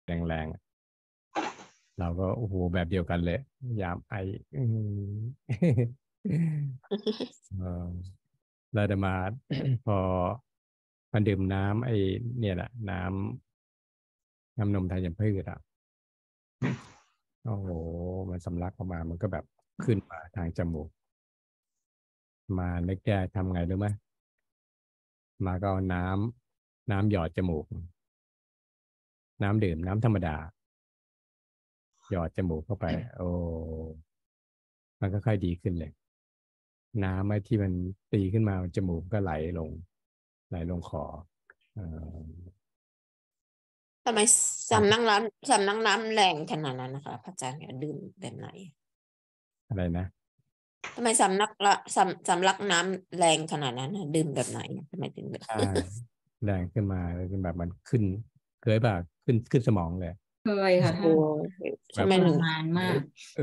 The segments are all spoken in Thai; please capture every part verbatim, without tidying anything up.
แรงๆเราก็โอ้โหแบบเดียวกันเลยยามไออืม เออเราจะมา พอมันดื่มน้ำไอ้เนี่ยแหละน้ำน้ำนมธัญพืชอ่ะโอ้โหมันสำลักออกมามันก็แบบขึ้นมาทางจมูกมานึกแกทำไงรู้ไหมมาก็เอาน้ำน้ำหยอดจมูกน้ำดื่มน้ำธรรมดาหยอดจมูกเข้าไปโอ้มันก็ค่อยดีขึ้นเลยน้ำไอ้ที่มันตีขึ้นมาจมูกก็ไหลลงไหลลงคอเออทำไมสำนักน้ำสำนักน้ำแรงขนาดนั้นนะคะพระอาจารย์เนี่ยดื่มแบบไหนอะไรนะทำไมสำนักละสำสำลักน้ำแรงขนาดนั้นนะดื่มแบบไหนทำไมถึงแบบใช่แรงขึ้นมาเลยเป็นแบบมันขึ้นเคยแบบขึ้นขึ้นสมองเลยเคยค่ะโอ้ท่านแบบทำไมทหนูรมานมาก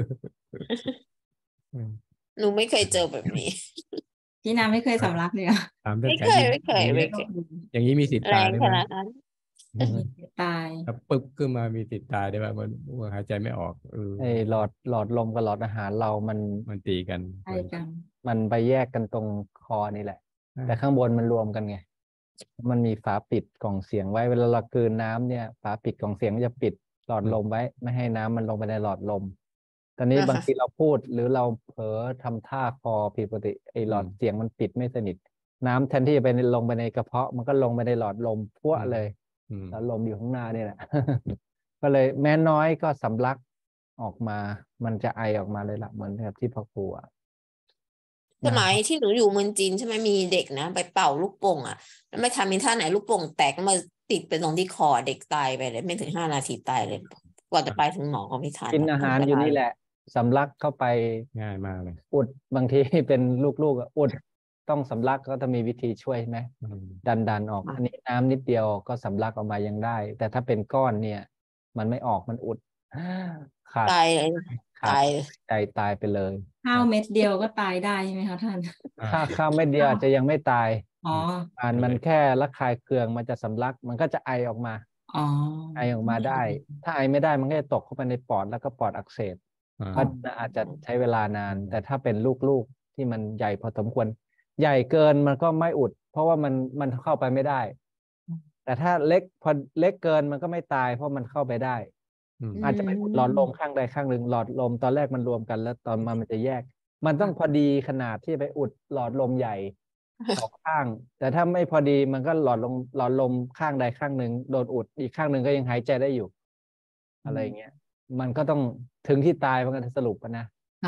หนูไม่เคยเจอแบบนี้พี่น้ำไม่เคยสำลักเลยอ่ะถามแต่ไม่แต่เคยนี้ไม่เคอย ย่างนี้ไม่เคยอย่างนี้มีสิทธิ์แรตายงได้ขไหมนาดนั้นตายถ้าปึ๊บขึ้นมามีสิทธิ์ตายได้ไหมมันมันหายใจไม่ออกเออไอ้หลอดหลอดลมกับหลอดอาหารเรามันมันตีกันใช่กันมันไปแยกกันตรงคอนี่แหละอ่าแต่ข้างบนมันรวมกันไง มันมีฝาปิดกล่องเสียงไว้เวลาเรากลืนน้ำเนี่ยฝาปิดกล่องเสียงมันจะปิดหลอดลมไว้ ไม่ให้น้ำมันลงไปในหลอดลม ตอนนี้อ่าฮะบางทีเราพูดหรือเราเผลอทำท่าคอผิดปกติไอ้หลอดอืมเสียงมันปิดไม่สนิท น้ำแทนที่จะไปในลงไปในกระเพาะ มันก็ลงไปในหลอดลมพั่วเลยอืมหลอดลมอยู่ข้างหน้านี่แหละ ก็เลยแม้น้อยก็สำลักออกมา มันจะไอออกมาเลยล่ะเหมือนกับที่พ่อครูอะสมัยที่หนูอยู่เมืองจีนใช่ไหมมีเด็กนะไปเป่าลูกโป่งอ่ะแล้วไม่ทำมีท่าไหนลูกโป่งแตกแล้วมาติดไปตรงที่คอเด็กตายไปเลยไม่ถึงห้านาทีตายเลย กว่าจะไปถึงหมอก็ไม่ทันกินอาหารอยู่นี่แหละสำลักเข้าไปง่ายมากเลยอุดบางที เป็นลูกๆอะอุดต้องสำลักก็จะมีวิธีช่วยใช่ไหมอืมดันดันออกอันนี้น้ำนิดเดียวก็สำลักออกมายังได้ แต่ถ้าเป็นก้อนเนี่ย มันไม่ออกมันอุด ขาดตายเลยขาดตายใจตายไปเลยข้าวเม็ดเดียวก็ตายได้ใช่ไหมคะท่านถ้าข้าวเม็ดเดียวอาจจะยังไม่ตายอ๋ออ่านมันแค่ระคายเคืองมันจะสำลักมันก็จะไอออกมาอ๋อไอออกมาได้ ถ้าไอไม่ได้มันก็จะตกเข้าไปในปอดแล้วก็ปอดอักเสบอ่าก็อาจจะใช้เวลานาน แต่ถ้าเป็นลูกๆที่มันใหญ่พอสมควร ใหญ่เกินมันก็ไม่อุด เพราะว่ามันมันเข้าไปไม่ได้ แต่ถ้าเล็กพอเล็กเกินมันก็ไม่ตาย เพราะมันเข้าไปได้อืมอาจจะไปอุดหลอดลมข้างใดข้างหนึ่งหลอดลมตอนแรกมันรวมกันแล้วตอนมามันจะแยก มันต้องพอดีขนาดที่จะไปอุดหลอดลมใหญ่สองข้าง แต่ถ้าไม่พอดีมันก็หลอดลมหลอดลมข้างใดข้างหนึ่งโดนอุดอีกข้างหนึ่งก็ยังหายใจได้อยู่ อะไรอย่างเงี้ย มันก็ต้องถึงที่ตายมันก็สรุปนะค่ะ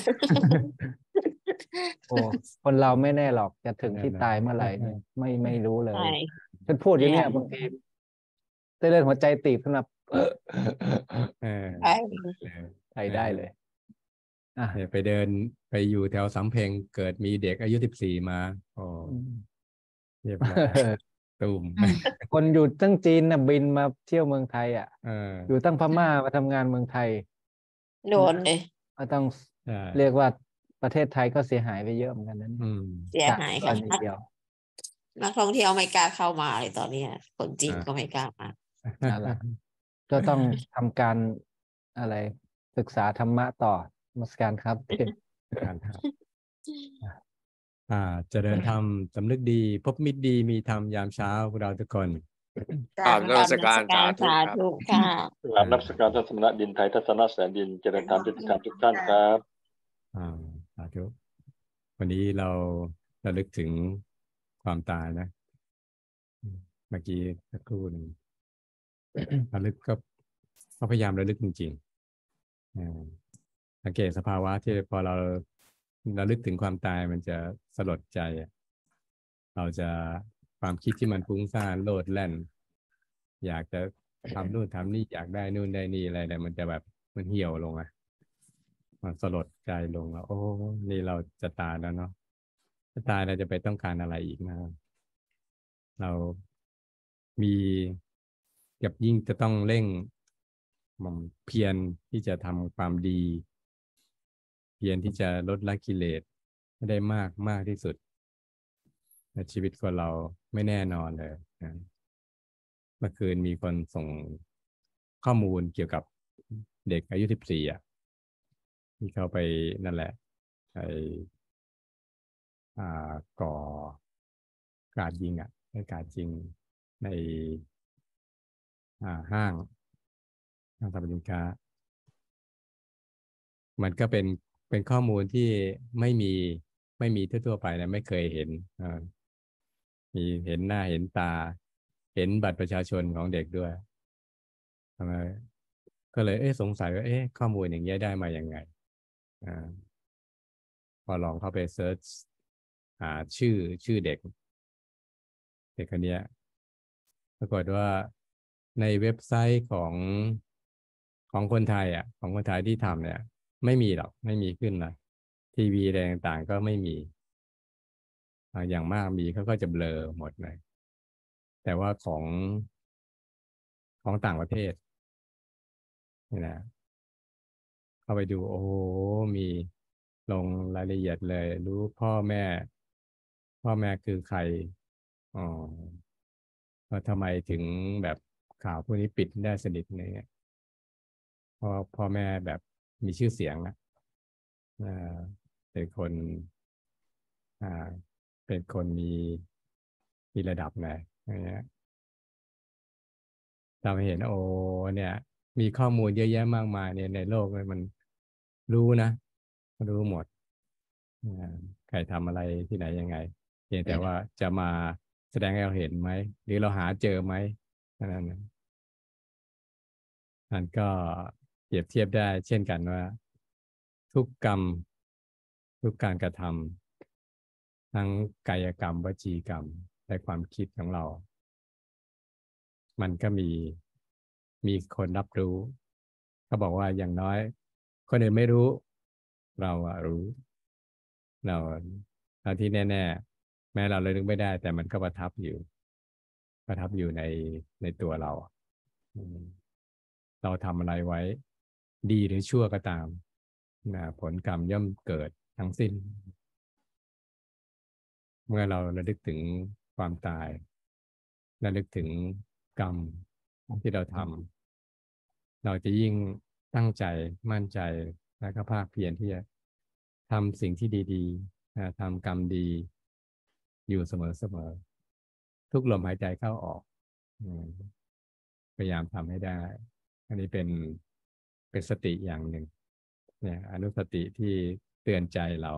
โอ้คนเราไม่แน่หรอกจะถึงที่ตายเมื่อไหร่เนี่ยไม่ไม่รู้เลยใช่ฉันพูดอยู่เนี่ยใช่บางทีเต้นเลือดหัวใจตีบขึ้นมาเออใช่เออใช้ได้เลยอ่ะเนี่ยไปเดินไปอยู่แถวสำเพ็งเกิดมีเด็กอายุสิบสี่มาโอ้เรียบร้อยตูมคนอยู่ตั้งจีนนะบินมาเที่ยวเมืองไทยอ่ะเอออยู่ตั้งพม่ามาทำงานเมืองไทยโดนเลยก็ต้องใช่เรียกว่าประเทศไทยก็เสียหายไปเยอะเหมือนกันนั้นอืมเสียหายกค่ะรณีเดียวนักท่องเที่ยวไม่กล้าเข้ามาเลยตอนนี้คนจีนอ่าก็ไม่กล้ามานั่นแหละ ก็ต้องทำการอะไรศึกษาธรรมะต่อนมัสการครับการครับอ่าเจริญธรรมสำนึกดี พบมิตรดีมีธรรมยามเช้าพวกเราทุกคนกราบนมัสการกราบนมัสการสาสาธุธุค่ะกราบนมัสการท่านสมณะดินไทยทัศนะแสนดินเจริญธรรมทุกท่านทุกท่านครับอ่าสาธุวันนี้เราระลึกถึงความตายนะอืมเมื่อกี้สักครู่หนึง ระลึกก็ก็พยายามระลึกจริงๆอ่าสังเกตสภาวะที่พอเราระลึกถึงความตายมันจะสลดใจอะเราจะความคิดที่มันฟุ้งซ่านโลดแล่น อยากจะทำนู่นทำนี่อยากได้นู่นได้นี่อะไรเนี่ยมันจะแบบมันเหี่ยวลงอะมันสลดใจลงแล้วโอ้นี่เราจะตายแล้วเนาะจะตายเราจะไปต้องการอะไรอีกนะเรามีกับยิ่งจะต้องเร่งมันเพียรที่จะทำความดี เพียรที่จะลดละกิเลสให้ได้มากมากที่สุดในชีวิตคนเราไม่แน่นอนเลยนะเมื่อคืนมีคนส่งข้อมูลเกี่ยวกับเด็กอายุสิบสี่อ่ะที่เขาไปนั่นแหละไออ่าก่อการยิงอ่ะในการยิงในอ่าห้างห้างสรรพสินค้ามันก็เป็นเป็นข้อมูลที่ไม่มีไม่มีทั่วๆไปนะไม่เคยเห็นอ่ามีเห็นหน้าเห็นตาเห็นบัตรประชาชนของเด็กด้วยทำไมก็เลยเอ๊ะสงสัยว่าเอ๊ะข้อมูลอย่างเงี้ยได้มายังไงอ่าพอลองเข้าไปเซิร์ชหาชื่อชื่อเด็กเด็กคนเนี้ยปรากฏว่าในเว็บไซต์ของของคนไทยอ่ะของคนไทยที่ทำเนี่ยไม่มีหรอกไม่มีขึ้นนะทีวีอะไรต่างๆก็ไม่มีอ่าอย่างมากมีเขาก็จะเบลอหมดเลยแต่ว่าของของต่างประเทศนี่นะเข้าไปดูโอ้โหมีลงรายละเอียดเลยรู้พ่อแม่พ่อแม่คือใครอ๋อว่าทำไมถึงแบบข่าวพวกนี้ปิดได้สนิทเนี่ยเพราะพ่อแม่แบบมีชื่อเสียงนะอ่าเป็นคนอ่าเป็นคนมีมีระดับหน่อยอย่างเงี้ยทำให้เห็นโอ้เนี่ยมีข้อมูลเยอะแยะมากมายเนี่ยในโลกเลยมันรู้นะรู้หมดอ่าใครทำอะไรที่ไหนยังไงเพียงแต่ว่าจะมาแสดงให้เราเห็นไหมหรือเราหาเจอไหมนั่นนะมันก็เปรียบเทียบได้เช่นกันว่าทุกกรรมทุกการกระทำทั้งกายกรรมวจีกรรมและความคิดของเรามันก็มีมีคนรับรู้เขาบอกว่าอย่างน้อยคนอื่นไม่รู้เราอะรู้เราเราที่แน่ๆแม้เราเลยนึกไม่ได้แต่มันก็ประทับอยู่ประทับอยู่ในในตัวเราอืมเราทำอะไรไว้ดีหรือชั่วก็ตามนะผลกรรมย่อมเกิดทั้งสิ้นเมื่อเราระลึกถึงความตายระลึกถึงกรรมที่เราทำเราจะยิ่งตั้งใจมั่นใจและก็ภาคเพียรที่จะทำสิ่งที่ดีๆนะทำกรรมดีอยู่เสมอๆทุกลมหายใจเข้าออกอืมพยายามทำให้ได้อันนี้เป็นเป็นสติอย่างหนึ่งเนี่ยอนุสติที่เตือนใจเรา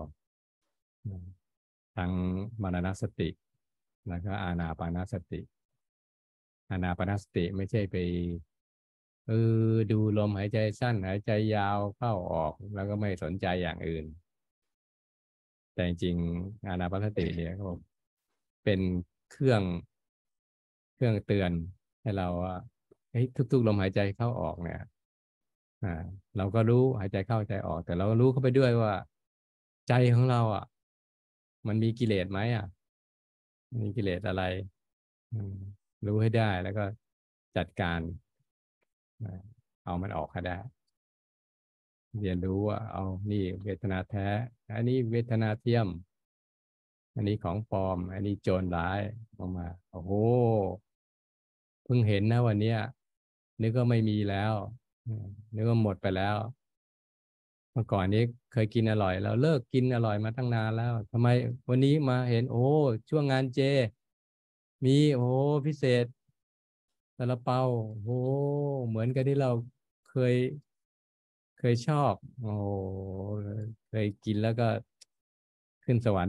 ทั้งมรณสติแล้วก็อานาปานสติอานาปานสติไม่ใช่ไปเออดูลมหายใจสั้นหายใจยาวเข้าออกแล้วก็ไม่สนใจอย่างอื่นแต่จริงๆอานาปานสติเนี่ยเขาบอกเป็นเครื่องเครื่องเตือนให้เราว่าเฮ้ยทุกๆลมหายใจเข้าออกเนี่ยอ่าเราก็รู้หายใจเข้าใจออกแต่เราก็รู้เข้าไปด้วยว่าใจของเราอ่ะมันมีกิเลสไหมอ่ะมีกิเลสอะไรอืมรู้ให้ได้แล้วก็จัดการอ่าเอามันออกให้ได้เรียนรู้ว่าเอานี่เวทนาแท้อันนี้เวทนาเทียมอันนี้ของปลอมอันนี้โจรร้ายออกมาโอ้โหเพิ่งเห็นนะวันเนี้ยนึกก็ไม่มีแล้วอืมนึกว่าหมดไปแล้วเมื่อก่อนนี้เคยกินอร่อยแล้วเลิกกินอร่อยมาตั้งนานแล้วทำไมวันนี้มาเห็นโอ้ช่วงงานเจมีโอ้พิเศษซาลาเปาโอ้เหมือนกับที่เราเคยเคยชอบโอ้เคยกินแล้วก็ขึ้นสวรรค์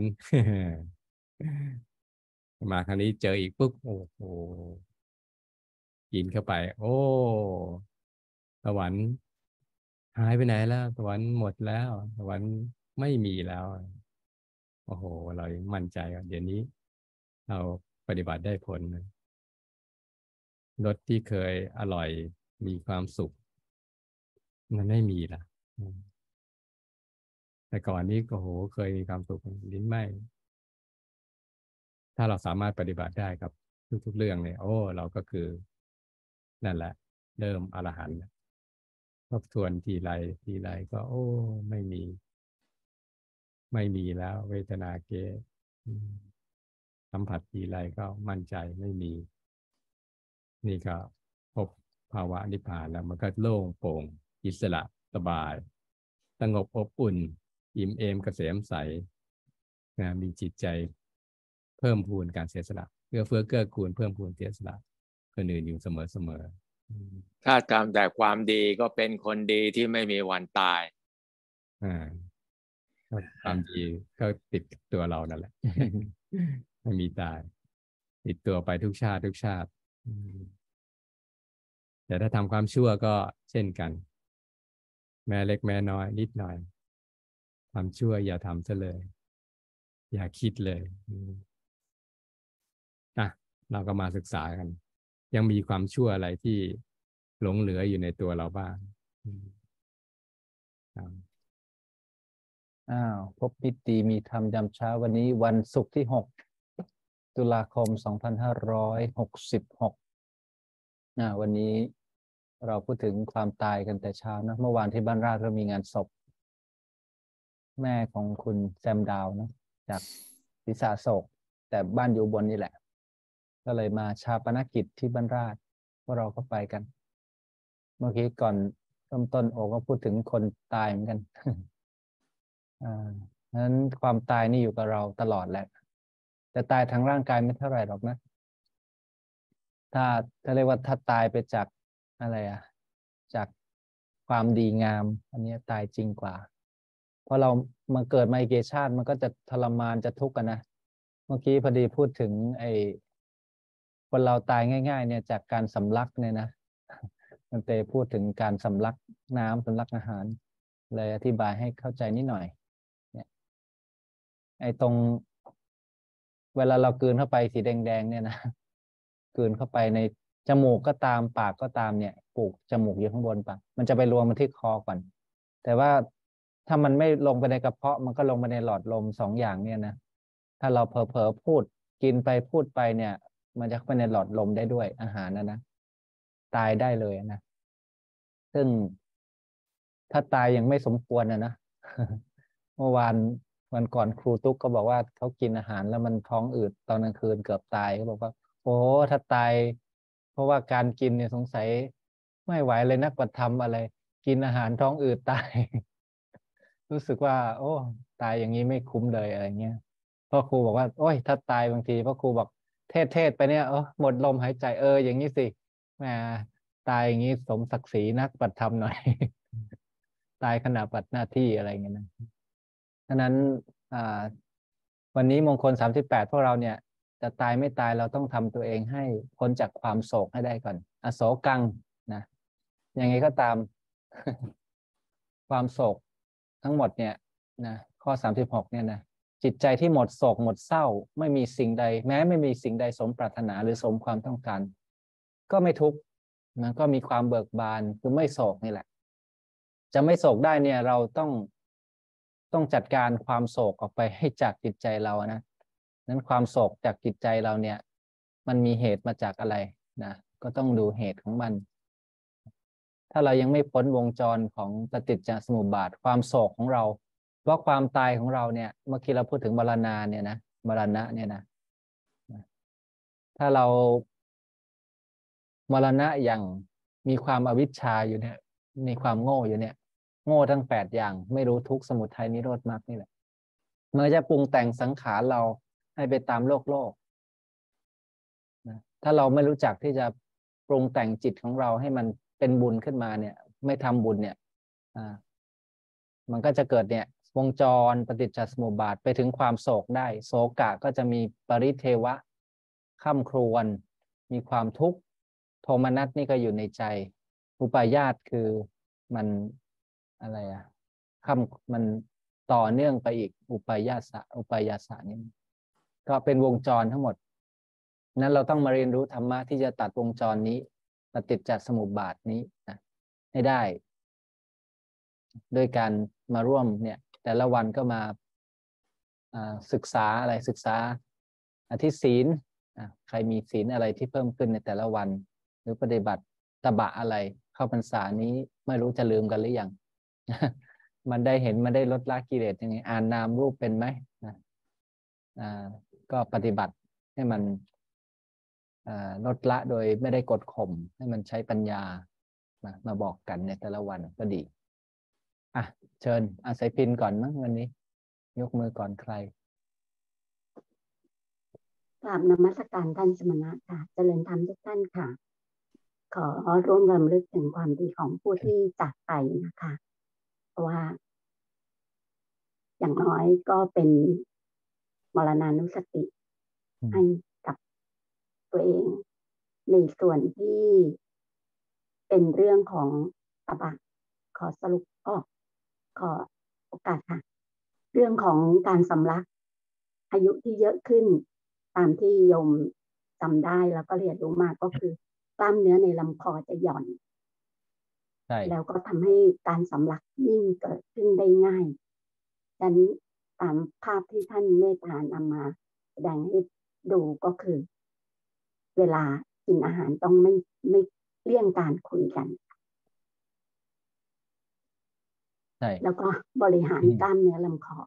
มาครั้งนี้เจออีกปุ๊บโอ้โหกินเข้าไปโอ้สวรรค์หายไปไหนแล้วสวรรค์หมดแล้วสวรรค์ไม่มีแล้วโอ้โหเรามั่นใจว่าเดี๋ยวนี้เราปฏิบัติได้ผลรสที่เคยอร่อยมีความสุขมันไม่มีละอืมแต่ก่อนนี้ก็โหเคยมีความสุขลิ้นไหมถ้าเราสามารถปฏิบัติได้กับทุกๆเรื่องเนี่ยโอ้เราก็คือนั่นแหละเริ่มอรหันต์ทบทวนทีไรทีไรก็โอ้ไม่มีไม่มีแล้วเวทนาเกอืมสัมผัสทีไรก็มั่นใจไม่มีนี่ก็พบภาวะนิพพานแล้วมันก็โล่งโปร่งอิสระสบายสงบอบอุ่นอิ่มเอมเกษมใสนะมีจิตใจเพิ่มพูนการเสียสละเพื่อเฟื้อเกื้อกูลเพิ่มพูนเสียสละคนอื่นอยู่เสมอเสมอถ้าทำแต่ความดีก็เป็นคนดีที่ไม่มีวันตายอ่าความดีก็ติดตัวเรานั่นแหละ ไม่มีตายติดตัวไปทุกชาติทุกชาติแต่ถ้าทำความชั่วก็เช่นกันแม้เล็กแม้น้อยนิดหน่อยทำชั่วอย่าทำซะเลยอย่าคิดเลยอ่ะเราก็มาศึกษากันยังมีความชั่วอะไรที่หลงเหลืออยู่ในตัวเราบ้างอ้าวพบมิตรดีมีธรรมยามเช้าวันนี้วันศุกร์ที่หกตุลาคมสองพันห้าร้อยหกสิบหกอ่าวันนี้เราพูดถึงความตายกันแต่เช้านะเมื่อวานที่บ้านราชก็มีงานศพแม่ของคุณแซมดาวนะจากศรีษะโศกแต่บ้านอยู่อุบนนี่แหละก็เลยมาชาปนกิจที่บ้านราชพวกเราก็ไปกันเมื่อกี้ก่อนเริ่มต้นโอก็พูดถึงคนตายเหมือนกันอ่าฉะนั้นความตายนี่อยู่กับเราตลอดแหละแต่ตายทางร่างกายไม่เท่าไหร่หรอกนะถ้าถ้าเรียกว่าถ้าตายไปจากอะไรอ่ะจากความดีงามอันนี้ตายจริงกว่าเพราะเรามาเกิดมาอีกชาติมันก็จะทรมานจะทุกข์กันนะเมื่อกี้พอดีพูดถึงไอ้คนเราตายง่ายๆเนี่ยจากการสำลักเนี่ยนะมันเตพูดถึงการสำลักน้ำสำลักอาหารเลยอธิบายให้เข้าใจนิดหน่อยเนี่ยไอ้ตรงเวลาเรากลืนเข้าไปสีแดงๆเนี่ยนะกลืนเข้าไปในจมูกก็ตามปากก็ตามเนี่ยปลูกจมูกอยู่ข้างบนปะมันจะไปรวมมาที่คอก่อนแต่ว่าถ้ามันไม่ลงไปในกระเพาะมันก็ลงไปในหลอดลมสองอย่างเนี่ยนะถ้าเราเผลอๆพูดกินไปพูดไปเนี่ยมันจะเข้าไปในหลอดลมได้ด้วยอาหารนะนะตายได้เลยนะซึ่งถ้าตายยังไม่สมควรนะนะเมื่อวานวันก่อนครูตุ๊กก็บอกว่าเขากินอาหารแล้วมันท้องอืดตอนกลางคืนเกือบตายเขาบอกว่าโอ้ถ้าตายเพราะว่าการกินเนี่ยสงสัยไม่ไหวเลยนักปฏิธรรมอะไรกินอาหารท้องอืดตาย รู้สึกว่าโอ้ตายอย่างนี้ไม่คุ้มเลยอะไรเงี้ยพ่อครูบอกว่าโอ้ยถ้าตายบางทีพ่อครูบอกเทศเทศไปเนี่ยเออหมดลมหายใจเอออย่างนี้สิแหมตายอย่างนี้สมศักดิ์ศรีนักปฏิธรรมหน่อย ตายขณะปฏิหน้าที่อะไรเงี้ยนะฉะนั้นอ่าวันนี้มงคลสามสิบแปดพวกเราเนี่ยจะตายไม่ตายเราต้องทำตัวเองให้พ้นจากความโศกให้ได้ก่อนอโศกังนะยังไงก็ตาม ความโศกทั้งหมดเนี่ยนะข้อสามสิบหกเนี่ยนะจิตใจที่หมดโศกหมดเศร้าไม่มีสิ่งใดแม้ไม่มีสิ่งใดสมปรารถนาหรือสมความต้องการก็ไม่ทุกข์มันก็มีความเบิกบานคือไม่โศกนี่แหละจะไม่โศกได้เนี่ยเราต้องต้องจัดการความโศกออกไปให้จากจิตใจเรานะนั้นความโศกจากจิตใจเราเนี่ยมันมีเหตุมาจากอะไรนะก็ต้องดูเหตุของมันถ้าเรายังไม่พ้นวงจรของปฏิจจสมุปบาทความโศกของเราเพราะความตายของเราเนี่ยเมื่อกี้เราพูดถึงมรณะเนี่ยนะมรณะเนี่ยนะถ้าเรามรณะอย่างมีความอวิชชาอยู่เนี่ยมีความโง่อยู่เนี่ยโง่ทั้งแปดอย่างไม่รู้ทุกข์สมุทัยนิโรธมรรคนี่แหละมันจะปรุงแต่งสังขารเราให้ไปตามโลกโลกนะถ้าเราไม่รู้จักที่จะปรุงแต่งจิตของเราให้มันเป็นบุญขึ้นมาเนี่ยไม่ทำบุญเนี่ยอ่ามันก็จะเกิดเนี่ยวงจรปฏิจจสมุปบาทไปถึงความโศกได้โศกะก็จะมีปริเทวะค่ำครวญมีความทุกข์โทมนัสนี่ก็อยู่ในใจอุปาญาตคือมันอะไรอะค่ำมันต่อเนื่องไปอีกอุปาญาสะอุปาญาสะนี่ก็เป็นวงจรทั้งหมดนั้นเราต้องมาเรียนรู้ธรรมะที่จะตัดวงจรนี้ปฏิจจสมุปบาทนี้นะให้ได้โดยการมาร่วมเนี่ยแต่ละวันก็มาศึกษาอะไรศึกษาอธิศีลใครมีศีลอะไรที่เพิ่มขึ้นในแต่ละวันหรือปฏิบัติตบะอะไรเข้าพรรษานี้ไม่รู้จะลืมกันหรือยัง มันได้เห็นมันได้ลดละกิเลสยังไงอ่านนามรูปเป็นไหมนะก็ปฏิบัติให้มันลดละโดยไม่ได้กดข่มให้มันใช้ปัญญามามาบอกกันในแต่ละวันก็ดีอ่ะเชิญอาศัยพินก่อนมั้งวันนี้ยกมือก่อนใครกราบนมัสการท่านสมณะค่ะเจริญธรรมทุกท่านค่ะขอร่วมรำลึกถึงความดีของผู้ที่จากไปนะคะเพราะว่าอย่างน้อยก็เป็นมรณานุสติให้กับตัวเองในส่วนที่เป็นเรื่องของตบะขอสรุปก็ขอโอกาสค่ะเรื่องของการสำลักอายุที่เยอะขึ้นตามที่โยมจำได้แล้วก็เรียนรู้มาก็คือกล้ามเนื้อในลำคอจะหย่อนแล้วก็ทำให้การสำลักยิ่งเกิดขึ้นได้ง่ายดังนั้นตามภาพที่ท่านเมตตานำมาแสดงให้ดูก็คือเวลากินอาหารต้องไม่ไม่เลี่ยงการคุยกันแล้วก็บริหารกล้ามเนื้อลำคอ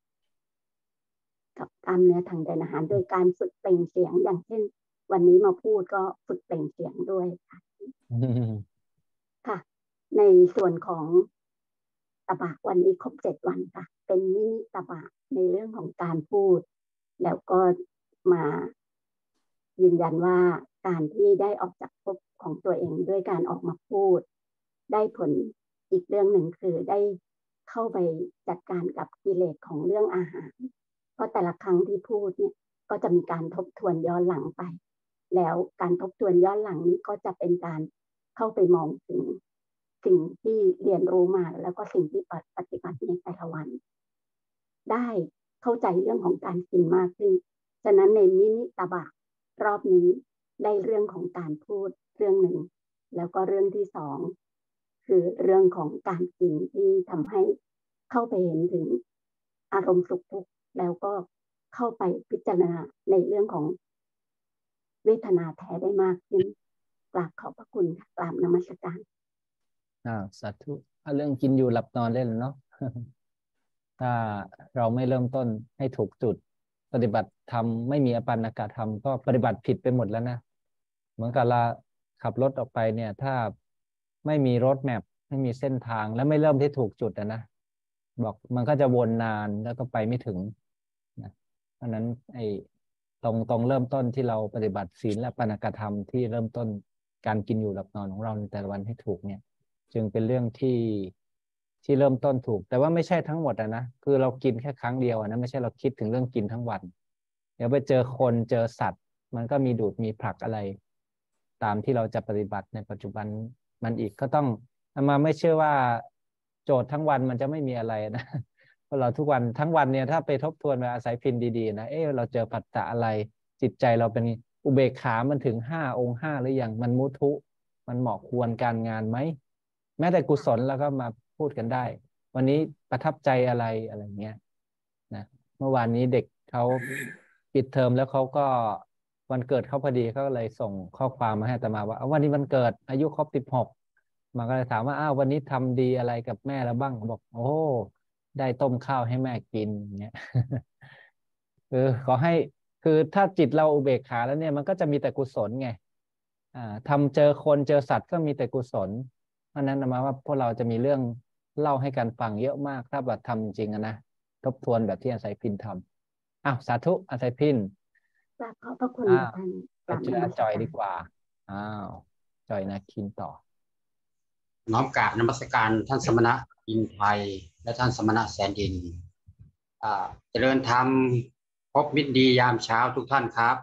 กับกล้ามเนื้อทางเดินอาหารโดยการฝึกเปล่งเสียงอย่างเช่นวันนี้มาพูดก็ฝึกเปล่งเสียงด้วยค่ะค่ะในส่วนของตบะวันนี้ครบเจ็ดวันค่ะเป็นมินิตบะในเรื่องของการพูดแล้วก็มายืนยันว่าการที่ได้ออกจากภพของตัวเองด้วยการออกมาพูดได้ผลอีกเรื่องหนึ่งคือได้เข้าไปจัดการกับกิเลสของเรื่องอาหารเพราะแต่ละครั้งที่พูดเนี่ยก็จะมีการทบทวนย้อนหลังไปแล้วการทบทวนย้อนหลังนี้ก็จะเป็นการเข้าไปมองถึงสิ่งที่เรียนรู้มาแล้วก็สิ่งที่ปฏิบัติในแต่ละวันได้เข้าใจเรื่องของการกินมากขึ้นฉะนั้นในมินิตบะรอบนี้ได้เรื่องของการพูดเรื่องหนึ่งแล้วก็เรื่องที่สองคือเรื่องของการกินที่ทำให้เข้าไปเห็นถึงอารมณ์สุขทุกข์แล้วก็เข้าไปพิจารณาในเรื่องของเวทนาแท้ได้มากขึ้นกราบขอบพระคุณกราบนมัสการอ่าสาธุเรื่องกินอยู่หลับนอนเล่นเนาะ ถ้าเราไม่เริ่มต้นให้ถูกจุดปฏิบัติธรรมไม่มีอปันนกธรรมก็ปฏิบัติผิดไปหมดแล้วนะเหมือนกับเราขับรถออกไปเนี่ยถ้าไม่มีรถแมพไม่มีเส้นทางแล้วไม่เริ่มที่ถูกจุดนะบอกมันก็จะวนนานแล้วก็ไปไม่ถึงนะเพราะนั้นไอ้ตรงตรงเริ่มต้นที่เราปฏิบัติศีลและปานกธรรมที่เริ่มต้นการกินอยู่หลับนอนของเราในแต่ละวันให้ถูกเนี่ยจึงเป็นเรื่องที่ที่เริ่มต้นถูกแต่ว่าไม่ใช่ทั้งหมดอะนะคือเรากินแค่ครั้งเดียวนะไม่ใช่เราคิดถึงเรื่องกินทั้งวันเดี๋ยวไปเจอคนเจอสัตว์มันก็มีดูดมีผลักอะไรตามที่เราจะปฏิบัติในปัจจุบันมันอีกก็ต้องมาไม่เชื่อว่าโจทย์ทั้งวันมันจะไม่มีอะไรนะเพราะเราทุกวันทั้งวันเนี่ยถ้าไปทบทวนมาอาศัยพินดีๆนะเออเราเจอปัจจะอะไรจิตใจเราเป็นอุเบกขามันถึงห้าองค์ห้าหรือยังมันมุทุมันเหมาะควรการงานไหมแม้แต่กุศลแล้วก็มาพูดกันได้วันนี้ประทับใจอะไรอะไรเงี้ยนะเมื่อวานนี้เด็กเขาปิดเทอมแล้วเขาก็วันเกิดเขาพอดีเขาเลยส่งข้อความมาให้อาตมาว่าวันนี้วันเกิดอายุครบสิบหกมันก็เลยถามว่าอ้าววันนี้ทำดีอะไรกับแม่แล้วบ้างบอกโอ้ได้ต้มข้าวให้แม่กินอย่างเงี้ยเออขอให้คือถ้าจิตเราอุเบกขาแล้วเนี่ยมันก็จะมีแต่กุศลไงอ่าทำเจอคนเจอสัตว์ก็มีแต่กุศลเพราะนั้นมาว่าพวกเราจะมีเรื่องเล่าให้กันฟังเยอะมากถ้าแบบทำจริงๆนะทบทวนแบบที่อาศัยพินทำอ้าวสาธุอาศัยพินขอบพระคุณท่านเจอจอยดีกว่าอ้าวจอยนะคินต่อน้อมกราบนมัสการท่านสมณะอินไทยและท่านสมณะแสนดินเจริญธรรมพบมิตรดียามเช้าทุกท่านครับ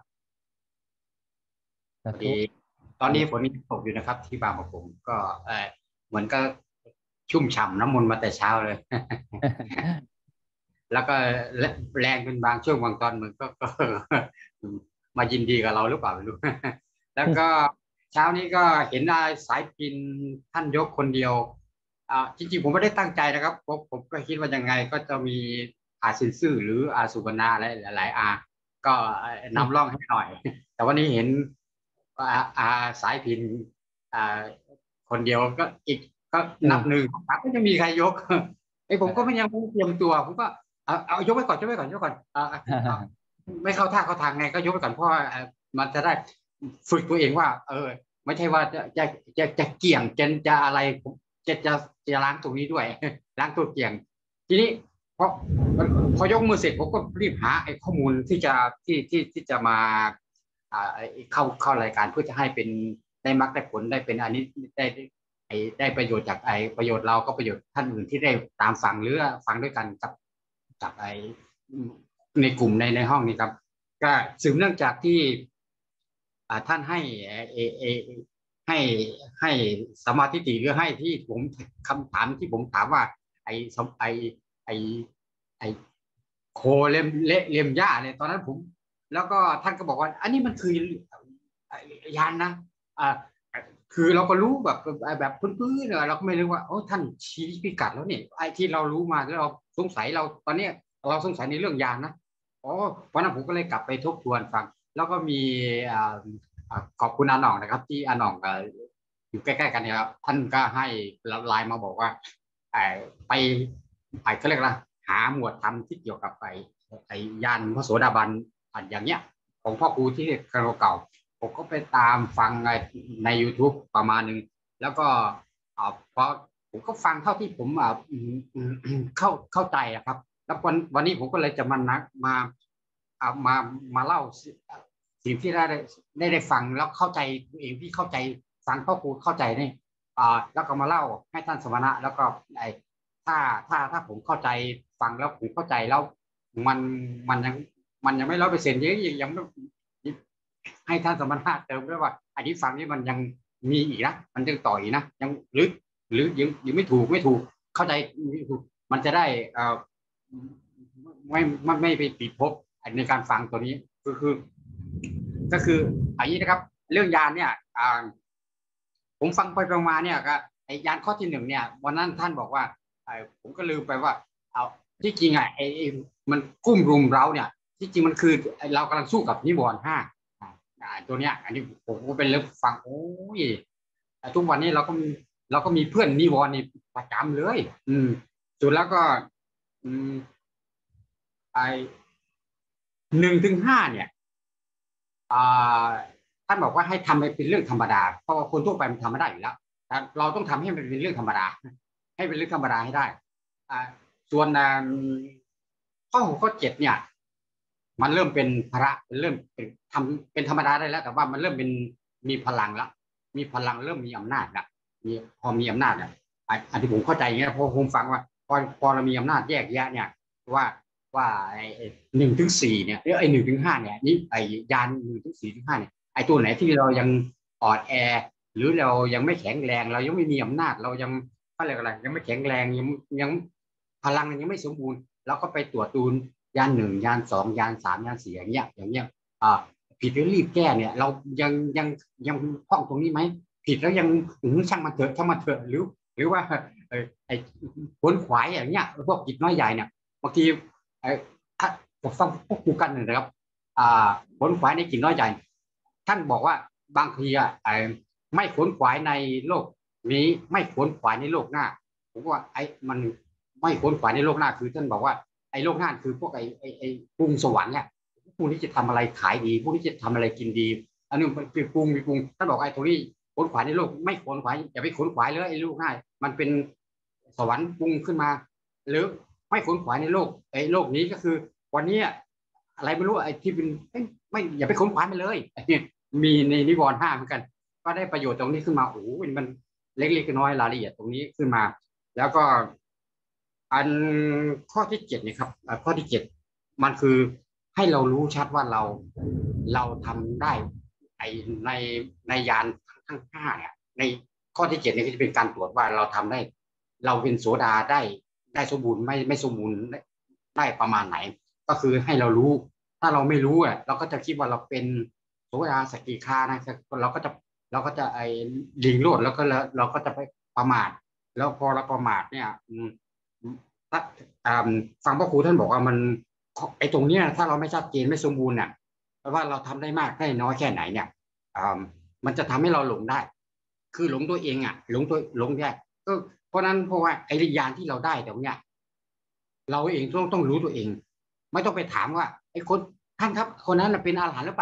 ดีตอนนี้ฝนตกอยู่นะครับที่บางประกงก็เหมือนก็ชุ่มฉ่ำน้ำมนต์มาแต่เช้าเลย แล้วก็แรงเป็นบางช่วงบางตอนเหมือนก็มายินดีกับเราหรือเปล่าไม่รู้ แล้วก็เช้านี้ก็เห็นนายสายพินท่านยกคนเดียวอ่าจริงๆผมไม่ได้ตั้งใจนะครับผมผมก็คิดว่ายังไงก็จะมีอาซินซื่อหรืออาสุวรรณาอะไรหลายๆอาก็นำร่องให้หน่อยแต่วันนี้เห็นอาอาสายพินอ่าคนเดียวก็อีกก็นับหนึ่งครับก็จะมีใครยกไอ้ผมก็ไม่ยังไม่เตรียมตัวผมก็เอาเอายกไว้ก่อนยกไว้ก่อนยกก่อนอ่าไม่เข้าท่าเข้าทางไงก็ยกไว้ก่อนเพราะมันจะได้ฝึกตัวเองว่า เออ ไม่ใช่ว่าจะจะจะจะเกี่ยงจะจะอะไรจะจะจะล้างตรงนี้ด้วย ล้างตัวเกี่ยง ทีนี้พอพอยกมือเสร็จผมก็รีบหาไอ้ข้อมูลที่จะที่ที่ที่จะมาอ่าเข้าเข้ารายการเพื่อจะให้เป็นได้มรรคได้ผลได้เป็นอันนี้ได้ไอ้ได้ประโยชน์จากไอ้ประโยชน์เราก็ประโยชน์ท่านอื่นที่ได้ตามฟังหรือฟังด้วยกันกับกับไอ้ในกลุ่มในในห้องนี้ครับก็สืบเนื่องจากที่ท่านให้เอเอให้ให้สมาธิติหรือให้ที่ผมคำถามที่ผมถามว่าไอ้ไอ้ไอ้ไอ้โคเล่มเละเลี่ยมหญ้าเนี่ยตอนนั้นผมแล้วก็ท่านก็บอกว่าอันนี้มันคือยานนะอ่าคือเราก็รู้แบบแบบพื้นๆเลยเราก็ไม่รู้ว่าโอ้ท่านชี้พิกัดแล้วเนี่ยไอ้ที่เรารู้มาแล้วเราสงสัยเราตอนนี้เราสงสัยในเรื่องยานนะอ๋อเพราะนั้นผมก็เลยกลับไปทบทวนฟังแล้วก็มีขอบคุณอาหน่องนะครับที่อาหน่องอยู่ใกล้ๆกันเนี่ยครับท่านก็ให้ไลน์มาบอกว่าไปไปก็เรียกว่าหาหมวดธรรมที่เกี่ยวกับไปไอ้ยานพระโสดาบันอย่างเงี้ยของพ่อครูที่เก่าๆผมก็ไปตามฟังใน YouTube ประมาณนึงแล้วก็พอผมก็ฟังเท่าที่ผมเข้าเข้าใจครับแล้ววันวันนี้ผมก็เลยจะมานักมาเอามามาเล่าสิ่งที่ได้ได้ได้ฟังแล้วเข้าใจตัวเองที่เข้าใจฟังพ่อครูเข้าใจนี่อ่าแล้วก็มาเล่าให้ท่านสมณะแล้วก็ไอ้ถ้าถ้าถ้าผมเข้าใจฟังแล้วผมเข้าใจแล้วมันมันยังมันยังไม่ร้อยเปอร์เซ็นต์เยอะยังยังไม่ให้ท่านสมณะเติมด้วยว่าอันนี้ฟังนี่มันยังมีอีกนะมันยังต่ออีกนะยังหรือหรือยังยังไม่ถูกไม่ถูกเข้าใจไม่ถูกมันจะได้เอ่อไม่ไม่ไม่ไปปิดภพในการฟังตัวนี้ก็คือก็คืออันนี้นะครับเรื่องยานเนี่ยผมฟังไปประมาณเนี่ยก็ไอ้ยานข้อที่หนึ่งเนี่ยวันนั้นท่านบอกว่าผมก็ลืมไปว่าเอาที่จริงอ่ะไอ้มันกุ้มรุมเราเนี่ยที่จริงมันคือเรากำลังสู้กับนิวรณ์ห้าตัวเนี้ยอันนี้ผมก็เป็นเรื่องฟังโอ้ยทุกวันนี้เราก็เราก็มีเพื่อนนิวรณ์นี่ประจำเลยอืมสุดแล้วก็อืมไอ้หนึ่งถึงห้าเนี่ยท่านบอกว่าให้ทำให้เป็นเรื่องธรรมดาเพราะว่าคนทั่วไปมันทำไม่ได้อยู่แล้วแต่เราต้องทำให้มันเป็นเรื่องธรรมดาให้เป็นเรื่องธรรมดาให้ได้ส่วนข้อหกข้อเจ็ดเนี่ยมันเริ่มเป็นภาระเริ่มเป็นทำเป็นธรรมดาได้แล้วแต่ว่ามันเริ่มเป็นมีพลังแล้วมีพลังเริ่มมีอำนาจแล้วมีพอมีอำนาจเนี่ยอันที่ผมเข้าใจอย่างเงี้ยพอผมฟังว่าพอพอเรามีอำนาจแยกแยะเนี่ยว่าว่าไอ้หนึ่งถึงสี่เนี่ยหรือไอ้หนึ่งถึงห้าเนี่ยนี่ไอ้ยานหนึ่งถึงสี่ถึงห้าเนี่ยไอ้ตัวไหนที่เรายังอ่อนแอหรือเรายังไม่แข็งแรงเรายังไม่มีอำนาจเรายังอะไรอะไรยังไม่แข็งแรงยังยังพลังยังไม่สมบูรณ์เราก็ไปตรวจดูยานหนึ่งยานสองยานสามยานสี่อย่างเงี้ยอย่างเงี้ยอ่าผิดหรือรีบแก้เนี่ยเรายังยังยังพ้องตรงนี้ไหมผิดแล้วยังช่างมันเถอะช่างมันเถอะหรือหรือว่าไอ้ผลขวายอย่างเงี้ยพวกจิตน้อยใหญ่เนี่ยบางทีไอ้ถ้าผมฟังพวกกูกันนะครับอ่าผลขวายในจิตน้อยใหญ่ท่านบอกว่าบางทีอ่ะไอ้ไม่ขวนขวายในโลกนี้ไม่ขวนขวายในโลกหน้าผมว่าไอ้มันไม่ขวนขวายในโลกหน้าคือท่านบอกว่าไอ้โลกหน้าคือพวกไอ้ไอ้ไอ้ปรุงสวรรค์เนี่ยพวกนี้จะทำอะไรขายดีพวกนี้จะทำอะไรกินดีอันนี้มันเป็นปรุงมีปรุงท่านบอกไอ้ตรงนี้ขวนขวายในโลกไม่ขวนขวายอย่าไปขวนขวายเลยไอ้โลกหน้ามันเป็นสวรรค์ปรุงขึ้นมาหรือไม่ขวนขวายในโลกไอ้โลกนี้ก็คือวันนี้อะไรไม่รู้ไอ้ที่เป็นไม่อย่าไปขวนขวายไปเลยมีในนิวรณ์ห้าเหมือนกันก็ได้ประโยชน์ตรงนี้ขึ้นมาโอ้ยมันเล็กๆน้อยรายละเอียดตรงนี้ขึ้นมาแล้วก็อันข้อที่เจ็ดเนี่ยครับข้อที่เจ็ดมันคือให้เรารู้ชัดว่าเราเราทำได้ไอในในยานทั้งห้าเนี่ยในข้อที่เจ็ดเนี่ยก็จะเป็นการตรวจว่าเราทำได้เราเป็นโสดาได้ได้สมบูรณ์ไม่ไม่สมบูรณ์ได้ประมาณไหนก็คือให้เรารู้ถ้าเราไม่รู้อ่ะเราก็จะคิดว่าเราเป็นโสดาสกิทานะเราก็จะเราก็จะไอ้ลิงโลดแล้วก็เราก็จะไปประมาทแล้วพอเราประมาทเนี่ยฟังพระครูท่านบอกว่ามันไอ้ตรงเนี้ยถ้าเราไม่ชัดเจนไม่สมบูรณ์เนี่ยเพราะว่าเราทำได้มากได้น้อยแค่ไหนเนี่ยมันจะทำให้เราหลงได้คือหลงตัวเองอ่ะหลงตัวหลงแย่ก็เพราะนั้นเพราะว่าไอ้ญาณที่เราได้ตรงเนี้ยเราเองต้องต้องรู้ตัวเองไม่ต้องไปถามว่าไอ้คนท่านครับคนนั้นเป็นอรหันต์หรือเปล่า